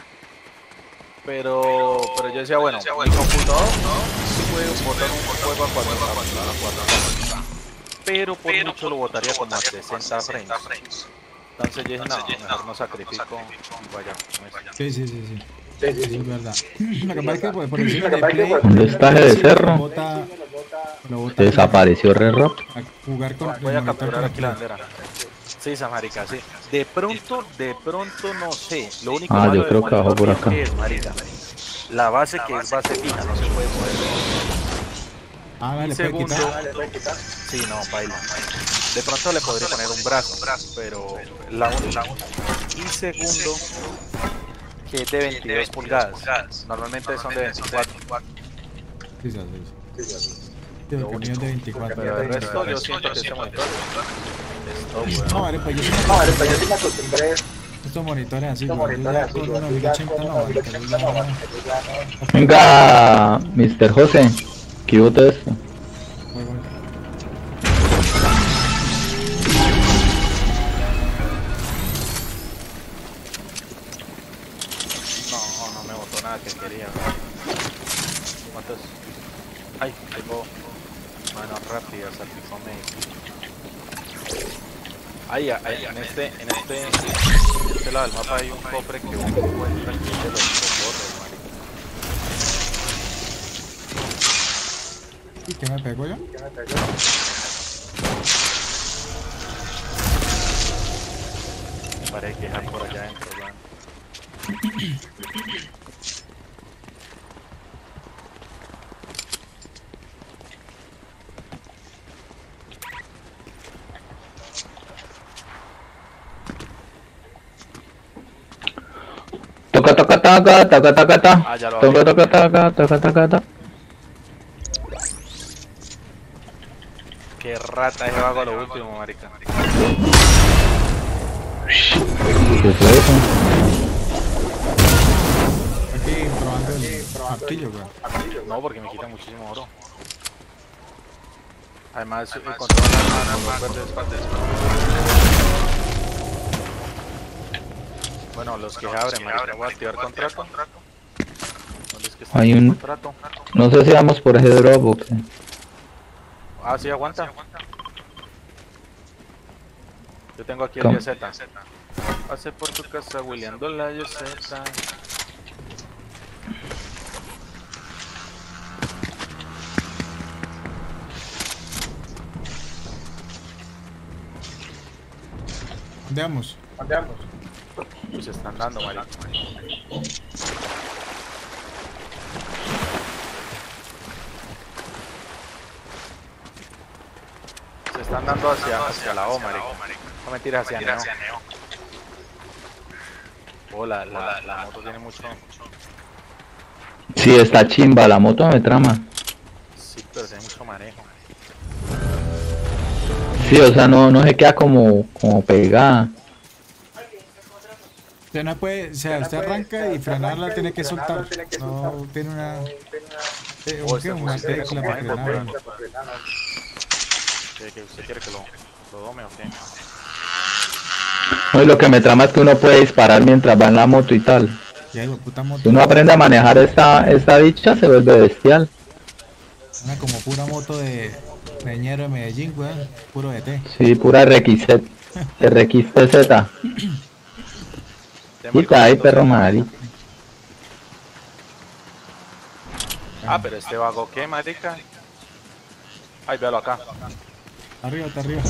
Pero yo decía, bueno, mi computador sí puede botar un juego a 4K. Pero por mucho lo botaría como a 60 frames. Entonces yo dije, no, mejor no sacrifico y vaya con eso. Sí. Eso es verdad. Lo que pasa es que por encima de Play. ¿Dónde está ese becerro? Lo bota Desapareció re rápido. a jugar con Voy el a monitor capturar aquí la con bandera. Sí, esa marica, sí. De pronto no sé. Lo único Ah, malo yo del creo que bajó monitor por acá. es, marica, la base que es base fija, no se puede mover. Ah, Y vale, puede segundo, quitar. sí, no, baila. De pronto le podría poner un brazo, pero la única. Y segundo, que es de 22 pulgadas. Normalmente son de 24. Sí. Lo que mío es de 24. Pero el resto yo siento que ese monitor es top, No, weón. vale, pues yo sí me acostumbré. Estos monitores así, güey. Yo ya con unos 1080 no, marica, yo ya no. Venga, Mr. José, ¿qué hubo todo esto? Juego. No me botó nada que quería. ¿Cuántos? Ay, tengo manos rápidas, al pico me. Ahí, en este lado del mapa hay un cofre que uno encuentra aquí de los socorros, marica. ¿Y qué me pegó yo? Me parece que es por allá adentro, weón. Toca, toca, toca, toca, toca, toca. Ah, ya lo Toca, abrí. toca, toca, toca, toca, toca. Qué rata ese vago a lo último, marica. ¿Qué fue eso? Aquí probando el martillo, weón. No, porque me quita muchísimo oro. Además, encontré unas verdes. Bueno, los que se abren, marica. Voy a activar contrato. ¿Dónde es que está Hay el un- contrato? No sé si vamos por ese drop o qué. Ah, sí, aguanta. Yo tengo aquí el ¿Cómo? YZ. Pase por tu casa, William la YZ. ¿Dónde vamos? Y se están dando, marica. Se están dando hacia la O, marica. No mentiras, hacia Neo. Oh, la moto tiene mucho. Sí, está chimba, la moto me trama. Sí, pero tiene mucho manejo. Sí, o sea, no se queda como pegada. Usted no puede, o sea, usted arranca y frenarla tiene que soltar. No tiene una... una tecla para frenar. ¿Que usted quiere que lo dome o qué? No, y lo que me trama es que uno puede disparar mientras va en la moto y tal. Ya digo, puta moto. Si uno aprende a manejar esta dicha, se vuelve bestial. Una como pura moto de ñero de Medellín, weón. Puro ET. Sí, pura RXZ. RXTZ. Quita ahí, perro marica. Ah, pero este vago, ¿qué, marica? Ay, véalo acá. Arriba, está arriba.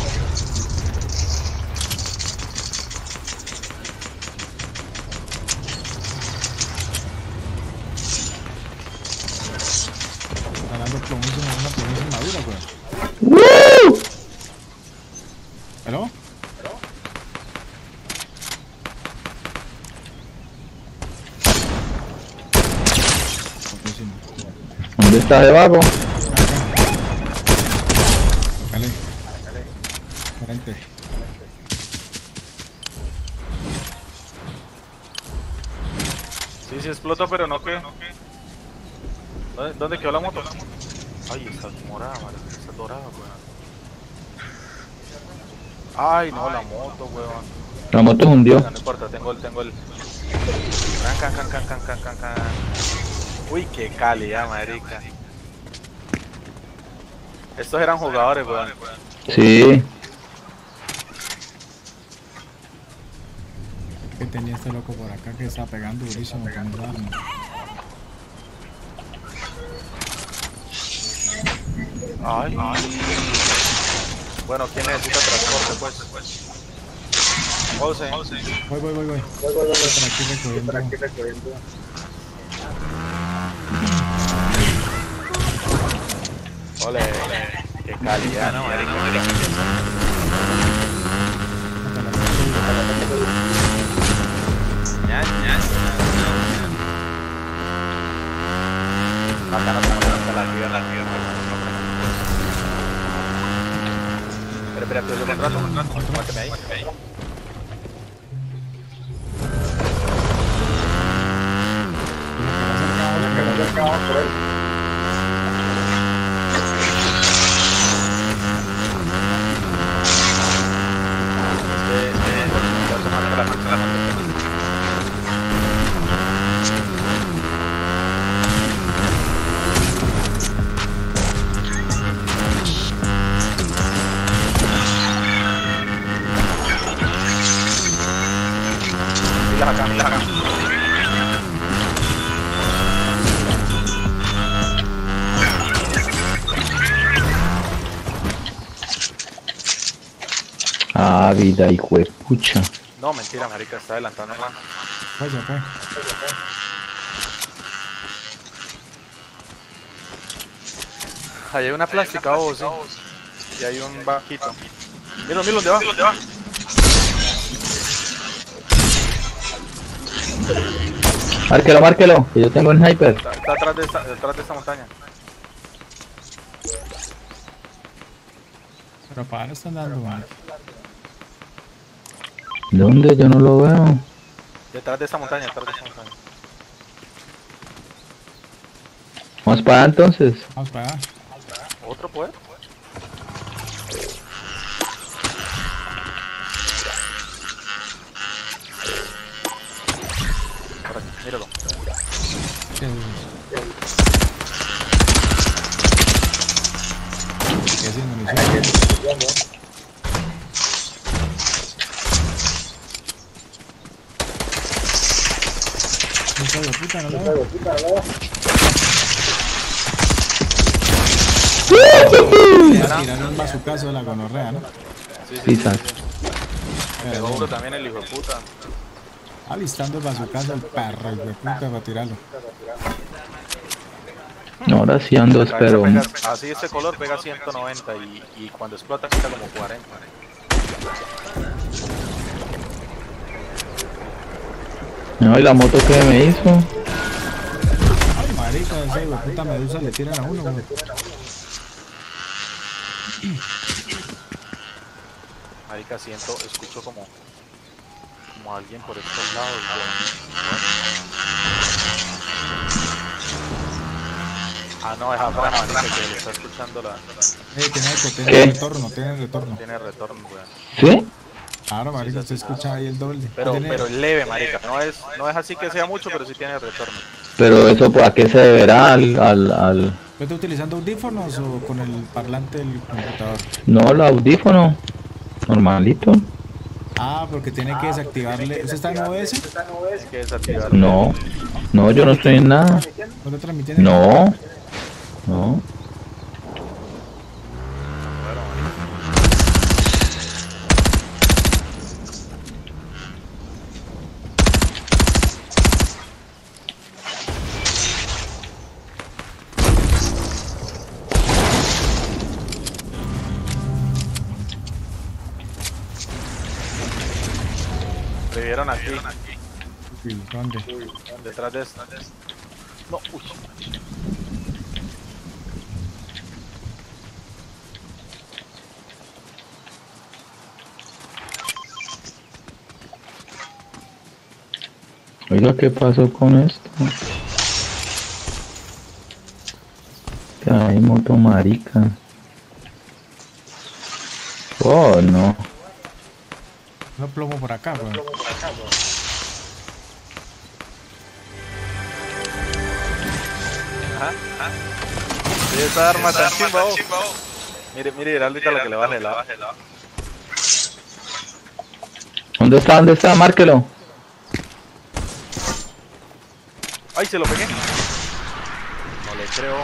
Está dando una plomísima madura, weón. ¡Woo! ¿Aló? Plomísima. ¿Dónde está debajo? Dale. Frente. Sí, explota, pero no que. ¿Dónde quedó la moto? Ay, está morada, marica. Está dorada, weón. Ay, no, la moto, weón. La moto hundió. No importa, tengo el. Can. Uy, qué calidad, marica. Estos eran jugadores, weón. Sí. Que tenía este loco por acá que está pegando durísimo con el arma. Ay. Bueno, ¿quién necesita transporte, pues? José. Voy. Por aquí recogiendo. Ole, qué calidad, ¿no, marica? Acá no tenemos la tierra. Espera, tú yo contrato. Máteme ahí. Milas acá, milas acá. Ah, vida, hijo de pucha. No, mentira, marica, está adelantando más. Vaya, pues. Ahí hay una plástica, vos, sí. Y hay un banquito. Mira, mira dónde va. Márquelo, márquelo, que yo tengo un sniper. Está detrás de esta montaña. Pero para están dando mal. ¿Dónde? Yo no lo veo. Detrás de esta montaña, detrás de esta montaña. Vamos para allá entonces. Vamos para allá. ¿Otro poder? Por aquí, míralo. ¿Qué haciendo misión? Hijo de puta, no lo veo. Tiraron un bazucazo de la gonorrea, ¿no? Sí. Quizás. Pegó uno también el hijo de puta. Alistando el bazucazo al perro, hijo de puta, para tirarlo. Ahora sí ando, La cabeza espero. pega- así este color pega 190 y cuando explota quita como 40. No, y la moto que me hizo. Ay, marica, ese hijo de puta medusa le tiran a uno, güey. Marica, escucho como alguien por estos lados, Ah, no, es afuera, marica, que le está escuchando la... Tiene ¿Qué? retorno, tiene retorno. Tiene retorno, weón. ¿Sí? Claro, marica, usted escucha ahí el doble. Pero Tiene- leve, marica, no es así que sea mucho, pero sí tiene retorno. Pero eso, ¿a qué se deberá? Al... ¿Tú estás utilizando audífonos o con el parlante del computador? No, el audífono. Normalito. Ah, porque tiene que desactivarle. ¿Usted está en OBS? Hay que desactivar. No. No, yo no estoy en nada. ¿No lo transmitiendo? No. No. Revivieron aquí, Uy, ¿dónde? detrás de esta. No, uy. Oiga, ¿qué pasó con esto? Ay, moto marica. Oh, no. No plomo por acá, güey. Sí, esa arma tan chimba, vos. Mire, ahorita lo que le baje la. ¿Dónde está? ¿Dónde está? Márquelo. ¡Ay, se lo pegué! No le creo.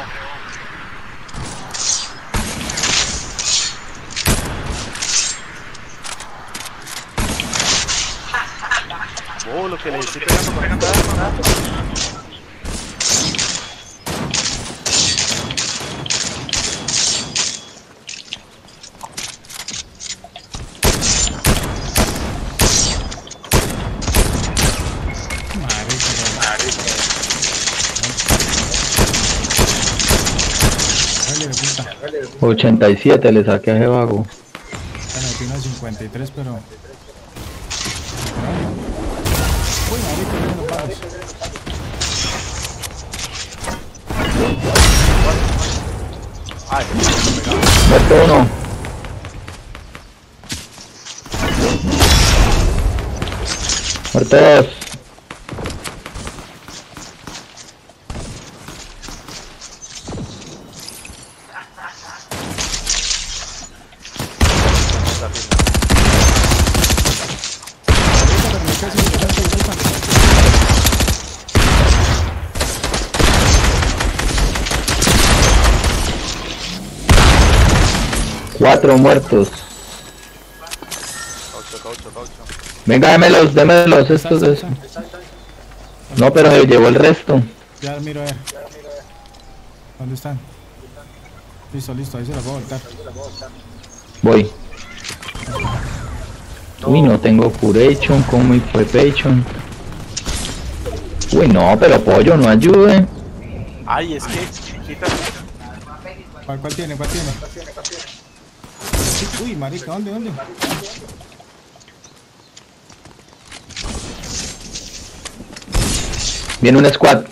Oh, lo que le estoy pegando con esta arma. Marica, dale de puta. 87 le saqué a ese vago. Bueno, tiene 53, pero... Uy, marica, no lo pares. Ay, me pegaba. Muerto uno. Muerto dos. Ahorita, pero me quedo sin 4 muertos. Caucho. Venga, démelos estos de eso. No, pero se llevó el resto. Ya miro a ver. ¿Dónde están? Listo, ahí se los voy a voltar. Voy. Uy, no tengo curation, ¿cómo fue pechon? Uy, no, pero pollo, no ayude. Ay, es que... Quítale. ¿Cuál tiene? Uy, marica, ¿dónde? Viene un squad.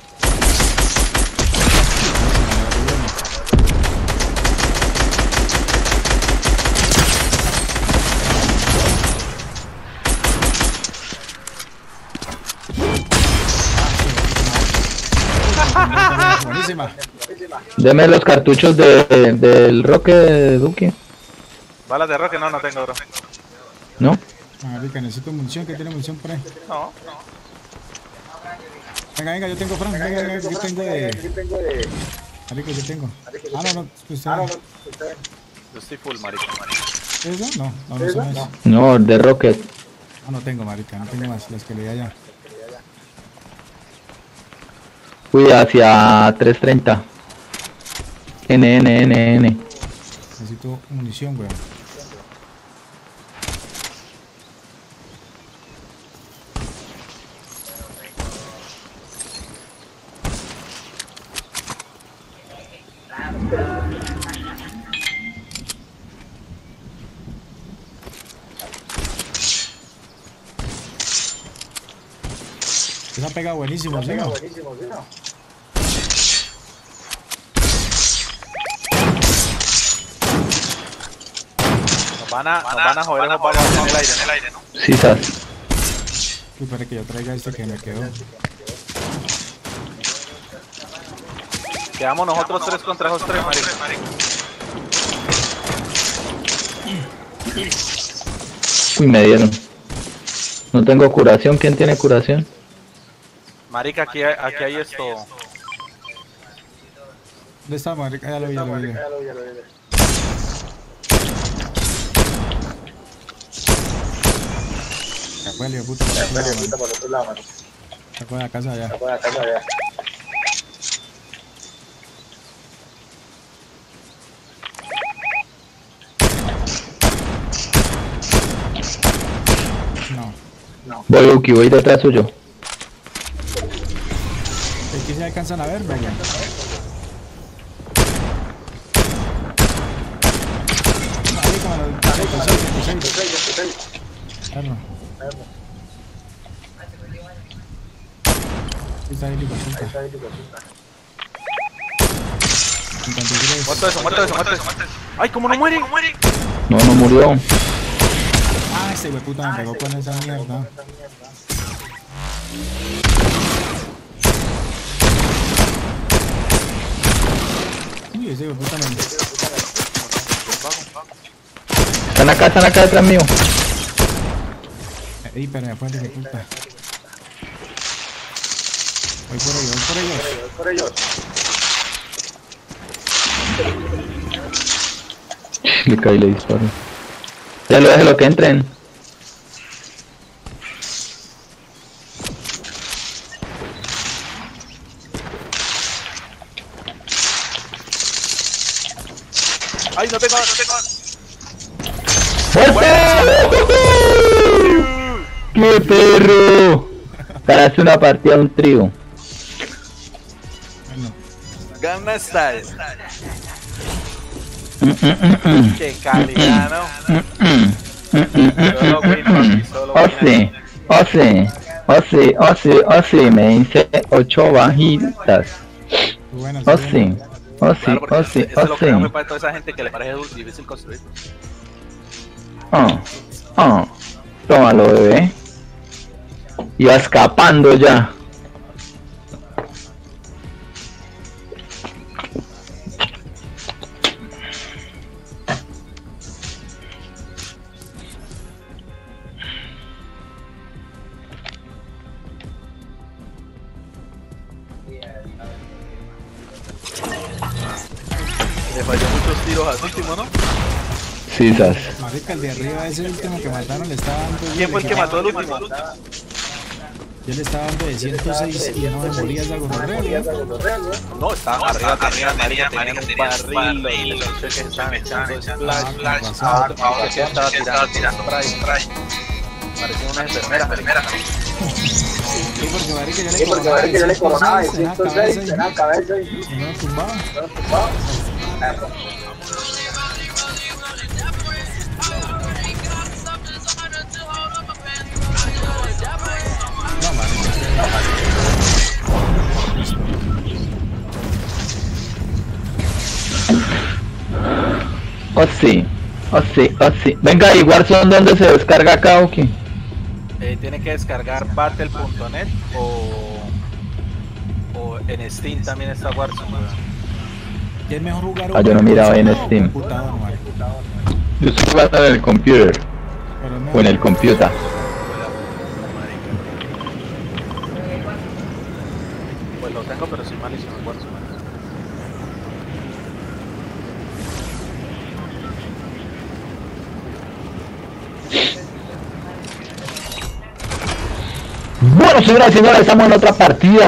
Buenísima. Deme los cartuchos del Roque de Duque. Balas de roque, no tengo, bro. ¿No? Marica, necesito munición, ¿qué tiene munición por ahí? No. Venga, yo tengo Frank, venga, yo tengo de... Marica, yo tengo. No, usted... Yo estoy full, marica. ¿Eso? No son eso. No, de Rocket. No tengo, marica, no tengo más, las que le di allá. Fui hacia 330. N. Necesito munición, weón. Se ha pegado buenísimo, ¿sí? Nos van a joder esos vagos en el aire, ¿no? Sí, sabes. Uy, para que yo traiga este que me quedó. Quedamos nosotros 3 contra esos 3, marica. Uy, me dieron. No tengo curación. ¿Quién tiene curación? Marica, aquí hay esto. ¿Dónde está, marica? Ya lo vi. Se fue el hijo de puta por otro lado, mano. Se fue de la casa allá. No. Voy, Uki, voy detrás suyo. Aquí se alcanzan a ver, venga. Muerto eso. Ay, ¿cómo no muere? No murió. Ah, ese hueputa me pegó con esa mierda. Uy, ese hueputa me... Están acá detrás mío. Ey, pero me fue de puta. Voy por ellos. Le caí y le disparo. Ya lo déjelo que entren. Ay, no tengo. ¡Fuerte! ¡Qué perro! Para hacer una partida de un trío. Gangnam Style. Qué calidad, ¿no? Solo win, papi, solo win. Osi, me hice 8 bajitas. Osi. Eso es lo que no para toda esa gente que le parece difícil construir. Tómalo, bebé. Iba escapando ya. Le falló muchos tiros al último, ¿no? sisas. Marica, el de arriba, ese último que mataron, le estaba dando... ¿Quién fue el que mató el último? Yo le estaba dando de 106 y no me moría esa gonorrea, ¿no? No, estaban arriba, tenían un barril, los que estaban echando splash, estaba tirando spray. Parecía una enfermera. Sí, porque marica, yo le coronaba de 106 en la cabeza y no me tumbaba. Oh sí. Venga, ¿y Warzone dónde se descarga acá o qué? Tiene que descargar battle.net o en Steam también está Warzone. ¿Y es mejor jugar yo no miraba en Steam. Yo estoy jugando en el computer. O en el computer. Pues lo tengo, pero soy malísimo en Warzone. Bueno, señoras y señores, estamos en otra partida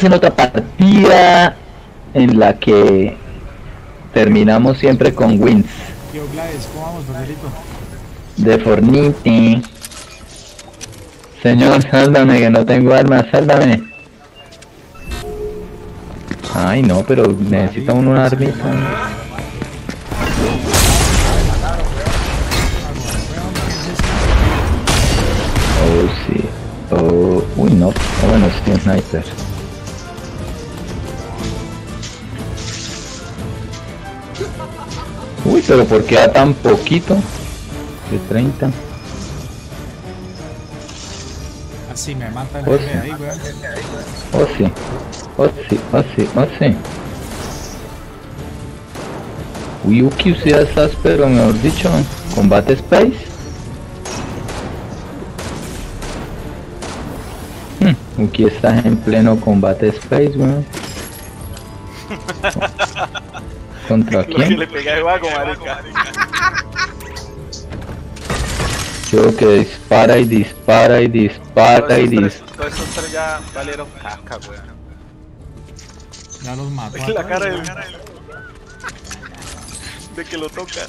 en la que terminamos siempre con wins. Yo, Gladys, ¿cómo vamos, Federico? De Fornite. Señor, sálvame, que no tengo armas, sálvame. Ay, no, pero necesita uno una armita. Oh, sí. Oh, uy, no. Bueno, estoy en sniper. Uy, pero ¿por qué da tan poquito? De 30. Así me matan Oh, sí. ahí, weón. Oh, sí. Uy, Uki, usted ya estás, pero mejor dicho, combate space. Uki está en pleno combate space, weón. ¿Contra quién? Le pegué de vago, marica. Yo que dispara. Todos esos tres ya valieron caca, weón. Ya los mató. La cara de que lo toca.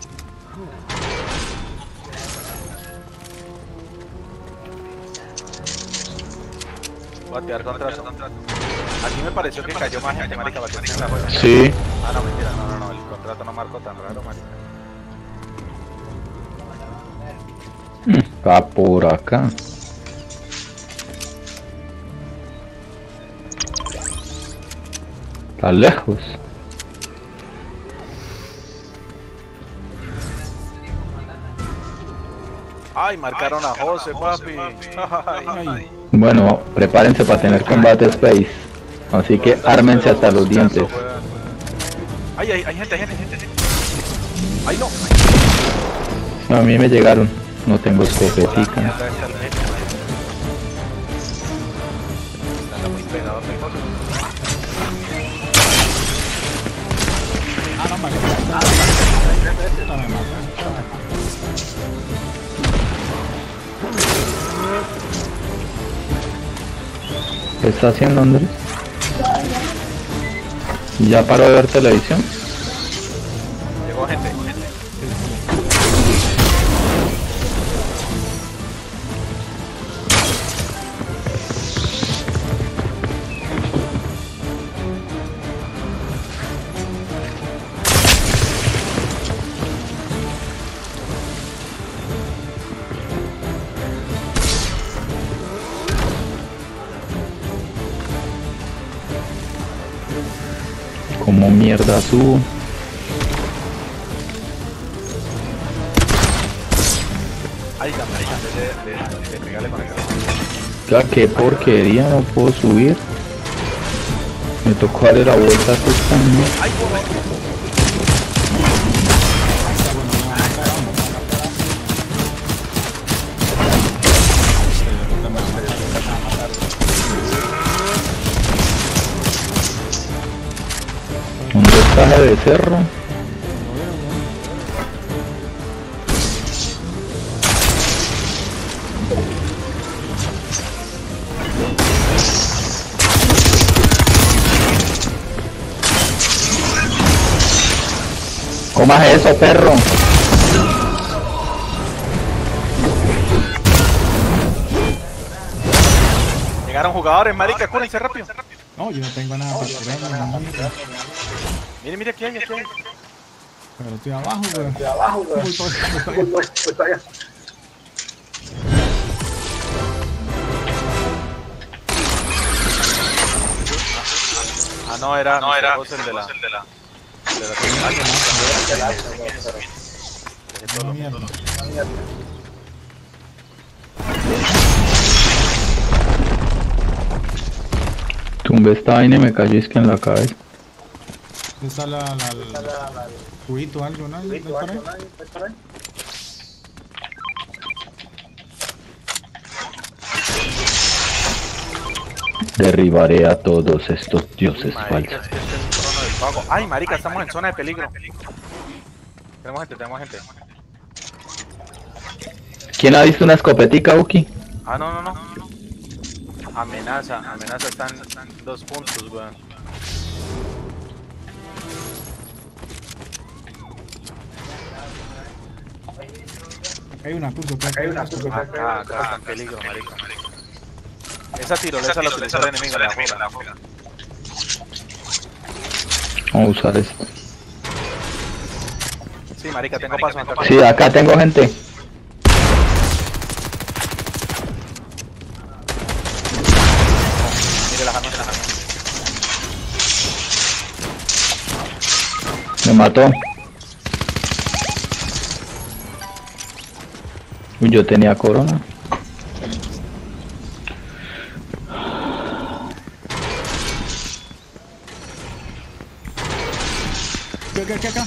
Voy a tirar contrato. Aquí me pareció que cayó más gente, marica, para que tenga la juega. Sí. Ah, no, mentira, no, el contrato no marcó tan raro, marica. Está por acá. Está lejos. Ay, marcaron a José, papi. Ay. Bueno, prepárense para tener combate space. Así que ármense hasta los dientes. Ay, hay gente. Ay, no. A mí me llegaron. No tengo escopetica. Está muy pegado el José. Ah, no, marica. Me matan. ¿Qué está haciendo, Andrés? ¿Ya paró de ver televisión? Llegó gente. Como mierda subo. Ay, de pegarle con el carro. Ya, qué porquería, no puedo subir. Me tocó darle la vuelta a esta mierda. Ay, corre. Un despaje de cerro. Comas eso, perro. Llegaron jugadores, marica, cúrense rápido. No, yo no tengo nada para curarme, no. Mire, aquí hay. Pero estoy abajo, güey. Voy para allá. Ah, no, era el de la... Mierda. Tumbé esta vaina y me cayó es que en la cabeza. ¿Dónde está la cubito algo, no? ¿Ves por ahí? Derribaré a todos estos dioses Marica, falsos. es que este es un trono del pago. Ay, marica, estamos en zona de peligro. Tenemos gente. ¿Quién ha visto una escopetica, Uki? Ah, no. Amenaza están 2 puntos, weón. Hay una curso, Acá está en peligro, marica. Esa tirolesa la utilizó el enemigo, la fuga. Vamos a usar esto. Sí, marica, tengo paso acá. Sí, acá tengo gente. Mire la jamón. Me mató. Uy, yo tenía corona. Acá.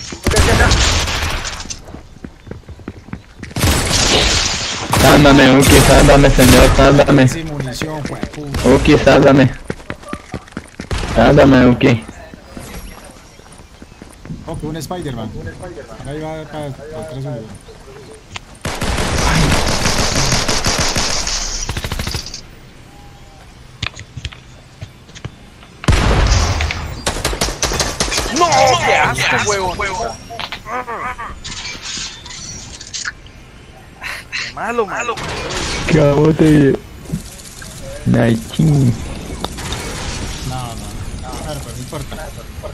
Sándame, Uki, sándame, señor, sándame. Sin munición, pues, puta. Uki, sándame. Sándame, Uki. Oh, que un Spider-Man. Ahí va para atrás. ¡No! ¡Qué asco, huevo! ¡Qué malo! Qué abote. Naikin. No. Claro, pues no importa.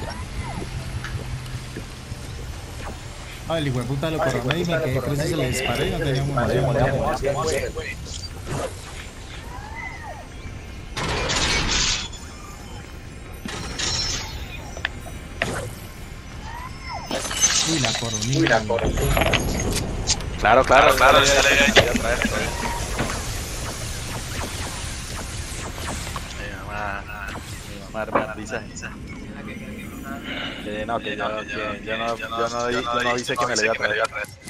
El hijo de puta lo coroné y me quedé preso, se le disparé y no tenía munición. Uy, la coronilla. Claro. Mi mamá hermana Lisa. Que yo no dice que me le iba a traer.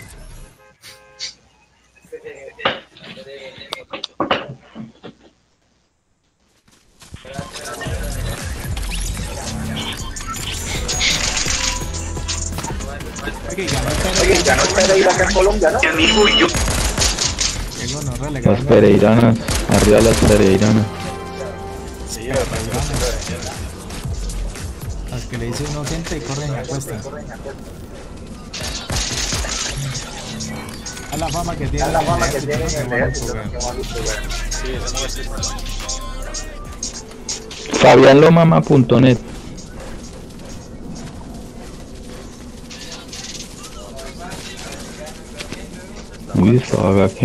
Oye, ya no está ir acá en Colombia, ¿no? Las pereiranas, arriba las pereiranas. Sí, las Las que le dicen no gente y corren y acuestan. A la fama que tiene Fabianlomama.net. Uy, estaba aquí.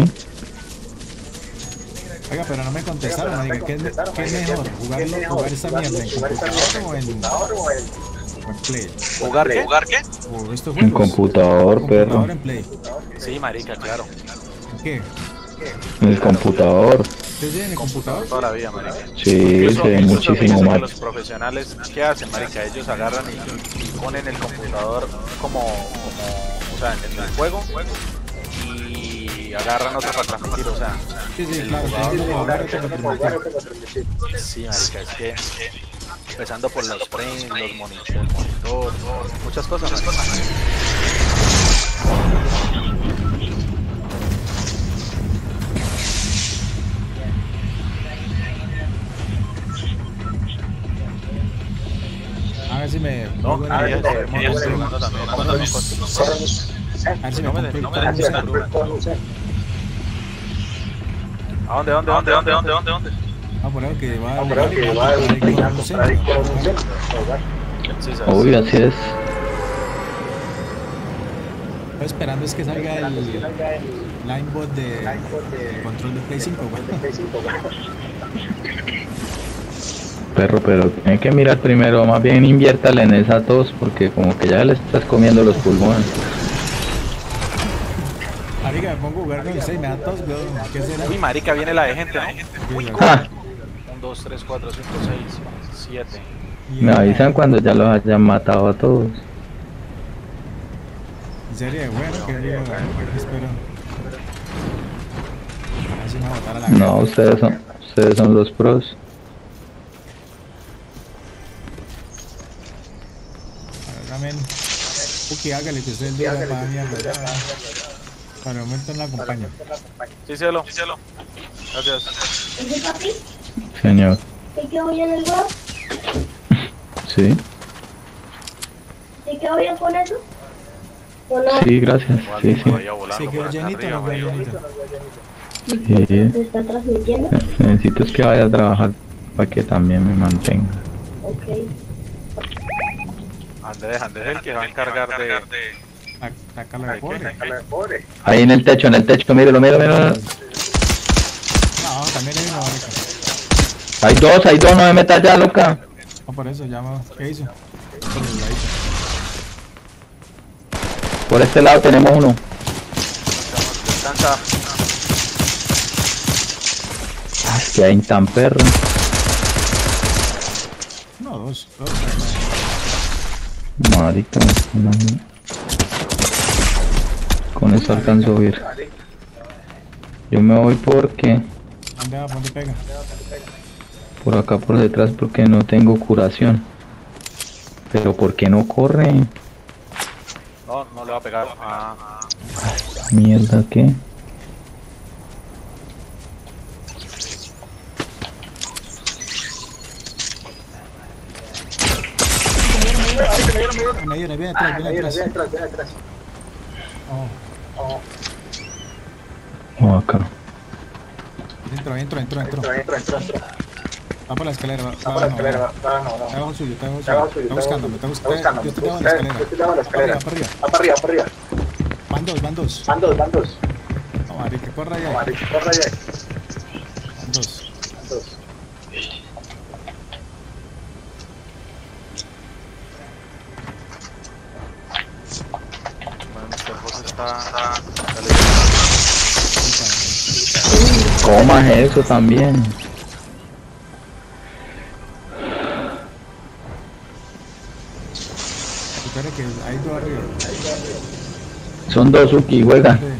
Oiga, pero no me contestaron, oiga, ¿qué es mejor? ¿Jugar esta mierda en computador o en Play? ¿Jugar qué? ¿O estos En juegos? computador, perro. En Play. Sí, marica, claro. ¿En qué? En el computador. ¿Ustedes tienen el computador? Toda la vida, marica. Sí, se ve muchísimo dicen que más. los profesionales, ¿qué hacen, marica? Ellos agarran y ponen el computador como o sea, en el juego y agarran otro para transmitir, o sea, Sí, el claro. jugador. Sí, Sí, marica, es que empezando por los frames, el monitor, muchas cosas, marica. A ver si me... No, jugando también. A ver si no me ¿A dónde? Ah, por ahí que va... Obvio, así es. Estoy esperando es que salga el linebot de control de Play 5, Perro, pero tiene que mirar primero, más bien inviértale en esa tos, porque como que ya le estás comiendo los pulmones. Marica, me pongo a jugar con usted y me da tos, weón. ¿Qué será? Mi marica, viene la de gente, ¿no? Ah, 1, 2, 3, 4, 5, 6, 7. me avisan cuando ya los hayan matado a todos. En serio, bueno, que digo, espero. A ver si me botara la No, ustedes son los pros. Hágame. Uki, hágale que usted es dura para mierda. Para el momento no la acompaño. Sí, cielo. Gracias. ¿Ese papi? Señor. ¿Te quedó bien el huevo? Sí. ¿Te quedó bien con eso? ¿O no? Sí, gracias. Sí. Sí, quedó llenito, no quedó llenito. Sí. ¿Se está transmitiendo? Necesito es que vaya a trabajar para que también me mantenga. Ok. Andrés es el que va a encargar de... Sácalo de pobre. Ahí en el techo, míralo. No, también hay una marica. Hay dos, no me metas ya, loca. No, por eso, llama. ¿Qué hizo? Por el ladito. Por este lado tenemos uno. Descansa. Ah, es que hay tan perro. No, dos. Marica, con eso alcanzo a ir. Yo me voy porque ¿Dónde va? ¿Dónde pega? por acá por detrás porque no tengo curación. Pero ¿por qué no corre? No le va a pegar. Mierda, ¿qué? Viene atrás. Oh, acá. Entro. Va por la escalera, va abajo suyo, está buscándome, yo estoy debajo de la escalera. Va para arriba. Van dos. No, marica, corra ya. Van dos. Comas eso también. Espera que hay dos arriba. Son dos, Uki, juega. Sí.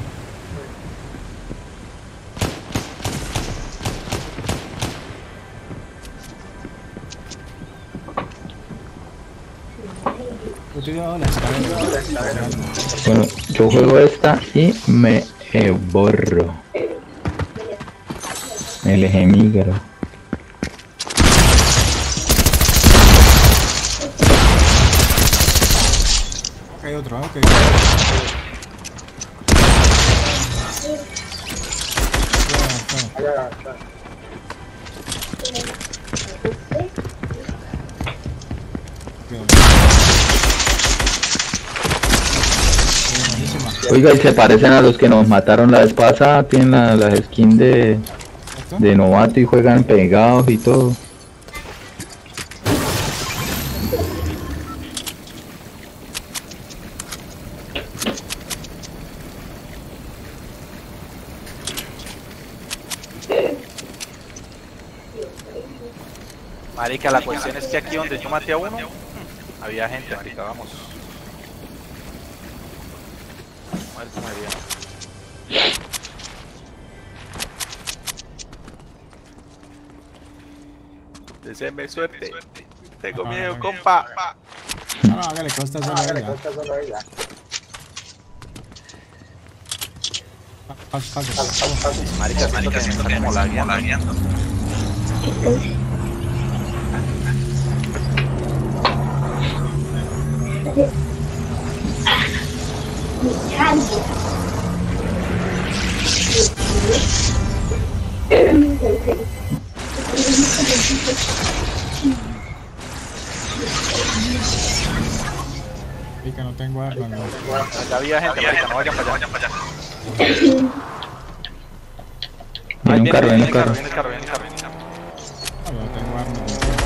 Yo estoy debajo de la escalera. Bueno, yo juego esta y me borro. El eje migro. Hay otro, ok. Oiga, y se parecen a los que nos mataron la vez pasada, tienen las skins de novato y juegan pegados y todo. Marica, la cuestión es que aquí donde yo maté a uno, había gente, marica, vamos. A ver cómo iría. Deseame suerte. Tengo miedo, compa. No, hágale, costa solo a ella. Marica, siento que me está como lagueando. tengo armas, no. Ya había gente, marica, no vayan para allá. Viene un carro, viene un carro. Viene el carro. No tengo armas.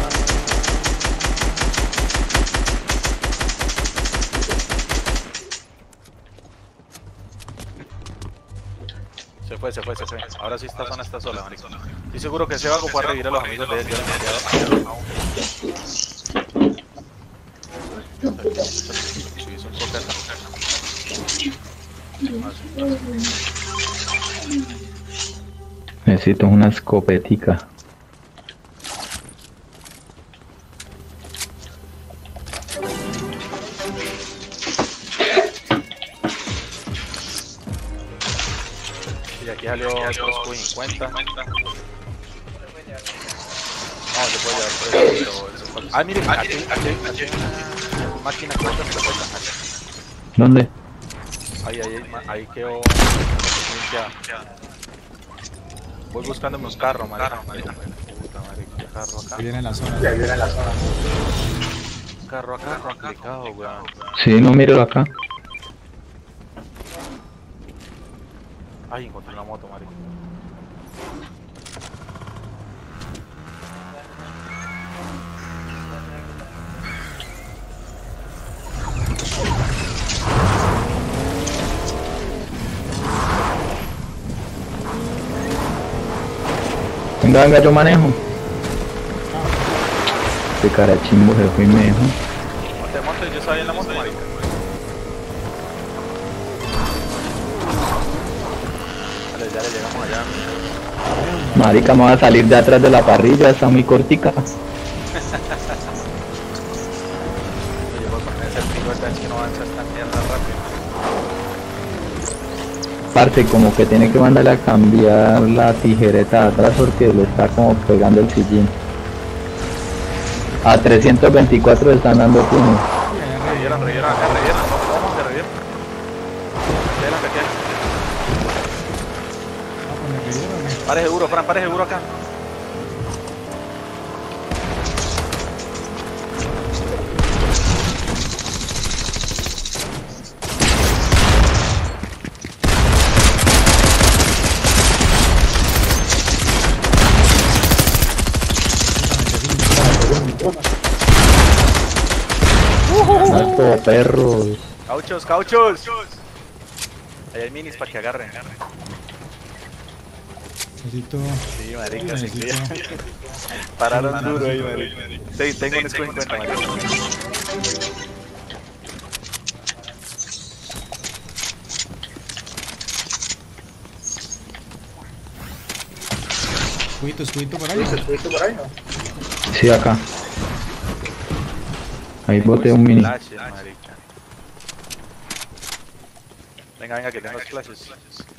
Se fue. Ahora sí esta zona está sola, marica. Estoy seguro que ese vago fue a revivir a los amigos de él. Necesito una escopetica. Y aquí salió otro escudo 50. No, yo puedo llevar 3, pero... Ah, miren, aquí hay una máquina que bota escopeta. ¿Dónde? Ahí quedó limpiada. Voy buscándome un carro, marica. Puta, marica, carro acá. Ahí viene la zona. Un carro acá complicado, weón. Sí, no, mírelo acá. Ay, encontré una moto, marica. Venga, yo manejo. Este carachimbo se fue y me dejó. Monte, yo estaba en la moto, marica. Vale, ya le llegamos allá. Marica, me va a salir de atrás de la parrilla, está muy cortica. Me llevo con ese pico, es que no avanza esta mierda rápido. Parte como que tiene que mandarle a cambiar la tijereta de atrás porque le está como pegando el sillín. A 324 le están dando puño. Revieran, vamos de revier. Pare seguro, Fran, pare seguro acá. Alto, perros. Cauchos. Ahí hay minis para que agarren. Necesito... Sí, marica, se cría. Pararon duro ahí, marica. Sí, tengo un escudo en cuenta, marica. Escudito por ahí. Sí, acá. Ahí boté un mini. Flashes, marica. Venga, que tengo flashes.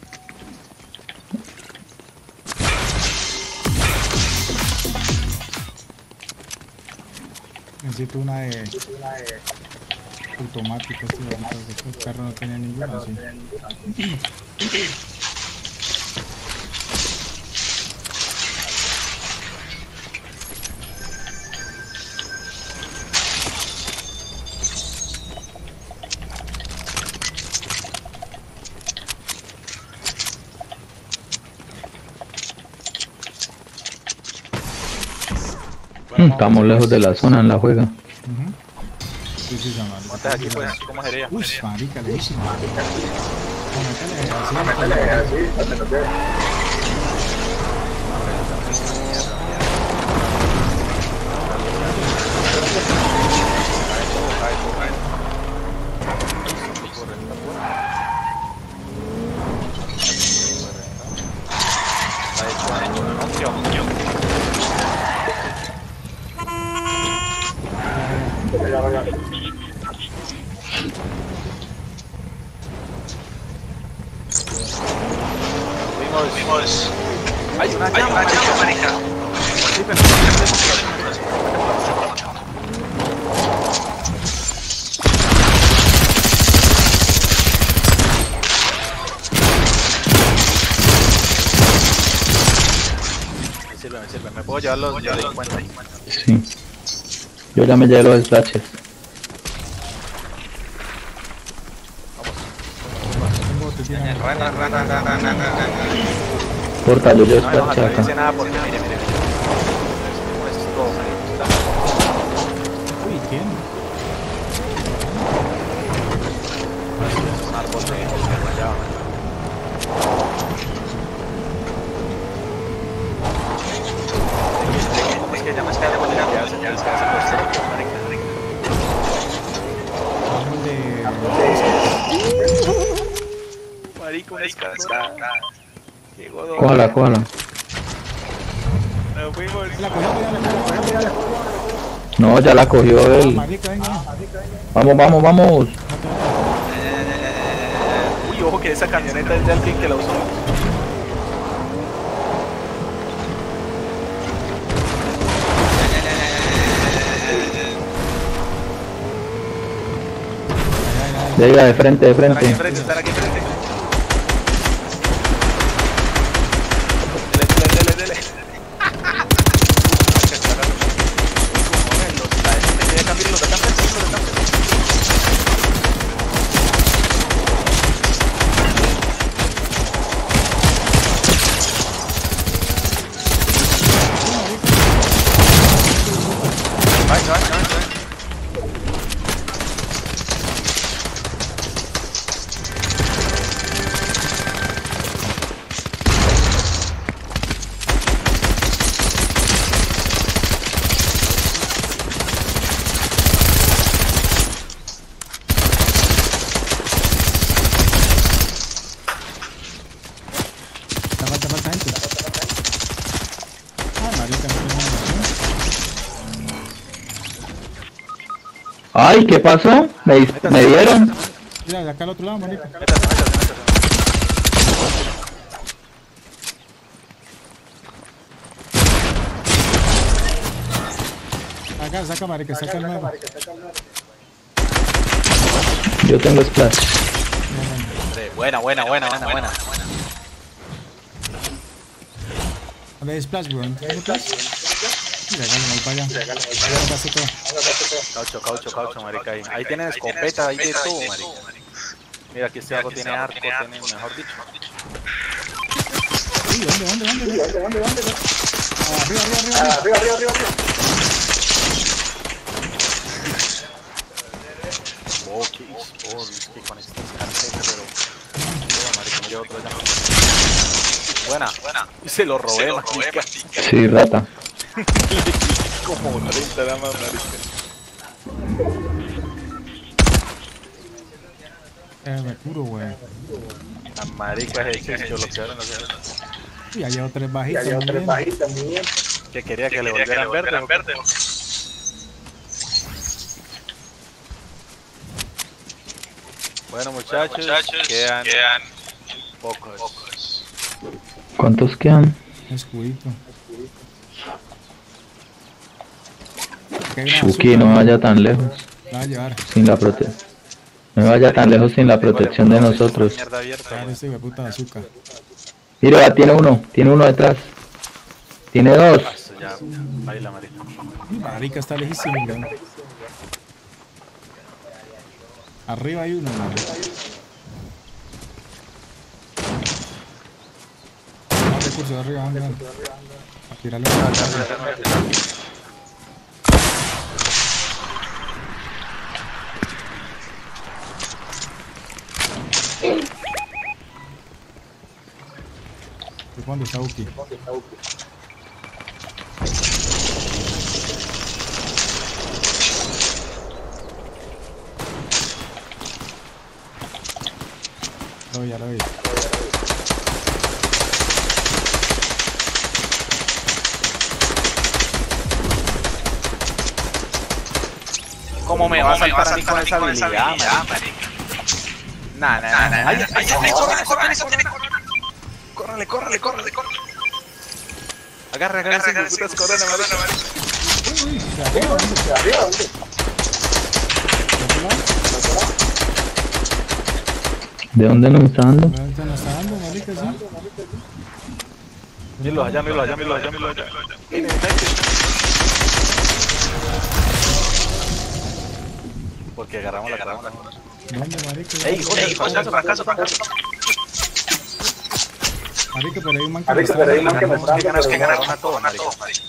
Necesito una de automática, este carro no tiene ninguna, sí. Estamos lejos de la zona en la juega. Sí, ¿Montas aquí, pues? ¿Cómo sería? Uy, marica, lejísimo. Vimos. Hay una llama, marica. Sí, pero me sirve. ¿Me puedo llevar los delincuentes? Sí. Yo ya me llevé los flashes. importa, yo No dice nada porque mire. Esto, Uy, ¿quién? es un árbol de rayado. Es que ya me está de manera que hace los trucos, marica. Marico, una escalada. Cójala. Nos fuimos. La cogió. No, ya la cogió él. Marica, venga. Vamos. Uy, ojo que esa camioneta es de alguien que la usó. Llega de frente. Están aquí enfrente. Dele. Falta gente. Marica, Ay, ¿qué pasó? Me dieron. mira, de acá al otro lado, marica. Saca, marica, saca el nuevo. Yo tengo splash. Buena. ¿Dónde hay splash, bro? ¿Tienes splash? Mira, ahí para allá. Casi todo. Caucho, marica. Ahí tienen escopeta, ahí de todo, marica. Mira, aquí este algo tiene arco, tiene, mejor dicho. Uy, ¿dónde? Arriba. Que con esta pero... marica, me llevo otro allá. Buena. Y se lo robé, marica. Sí, rata. Como 30 nada más, marica. Me curo, güey. La marica es el que lo que ahora no sé. Y ya llevo 3 bajitas también. Que quería que le volvieran verde. Bueno, muchachos, quedan pocos. ¿Cuántos quedan? Escudito. Chucky, no vaya tan lejos. La va a llevar. Sin la protección. No vaya tan lejos sin la protección de nosotros. Mierda abierta. Claro, este hijo de puta de azúcar. Mira, tiene uno detrás. Tiene 2. Ya, baila, marica. Marica está lejísimo, güey. Arriba hay uno, man. Más recursos arriba, anda. A tirarle una. ¿Cuándo está Uki? Ya lo vi. ¿Cómo me va a saltar a mí con esa habilidad, marica? Nah. Ay, córrele. Agarra ese putas corona, marica. Uy, se arriba, ¿dónde? ¿De dónde nos está dando? ¿Dónde nos está dando, marica? ¿Sí? Míralo allá. Porque agarramos la caramba. ¿Dónde, marica? Ey, fracaso. Marica, pero hay un man que me está dando a todos, marica.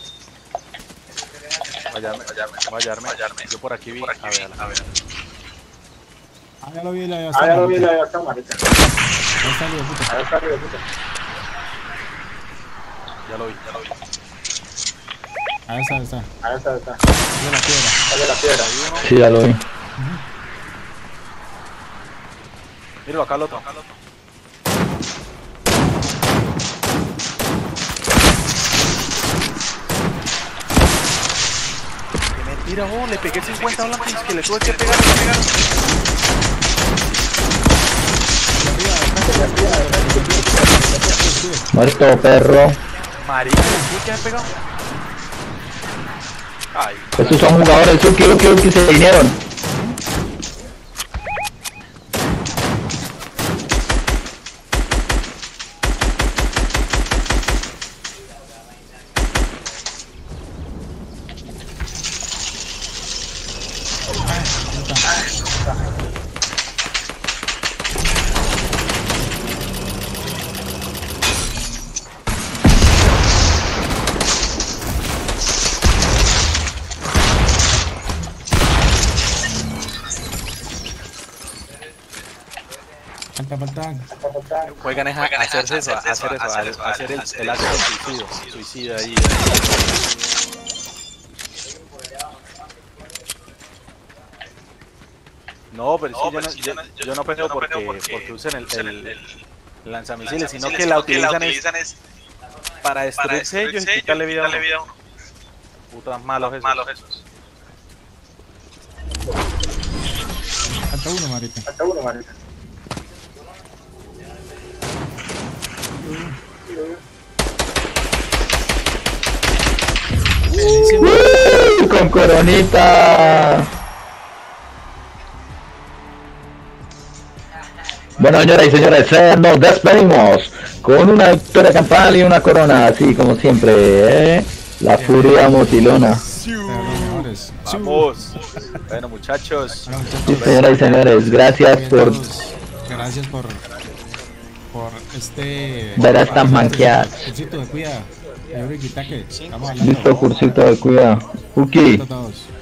Vayarme. Yo por aquí vi, a ver. Ah, ya lo vi, marica. Ahí está el hijo de puta. Ya lo vi. Ahí está. De la piedra. Sí, ya lo vi. Míralo acá al otro. Qué mentira, le pegué 50 blancos que le tuve que pegar. Muerto, perro. Marica, ¿le tuve que haber pegado? Ay. Estos son jugadores, que se vinieron. Falta. Juegan a hacer el acto de suicidio ahí. No, pero yo no peleo porque usen el lanzamisiles, sino que la utilizan es para destruir sellos y quitarle vida a uno. Putas malos esos. Falta uno, marica. Con coronita. Bueno, señoras y señores, nos despedimos con una victoria campal y una corona, así como siempre, La furia motilona. Vamos. Bueno, muchachos. Sí, señoras y señores, gracias por ver a estas manqueadas. Cursito de cuidado. Listo, cursito de cuidado. Uki.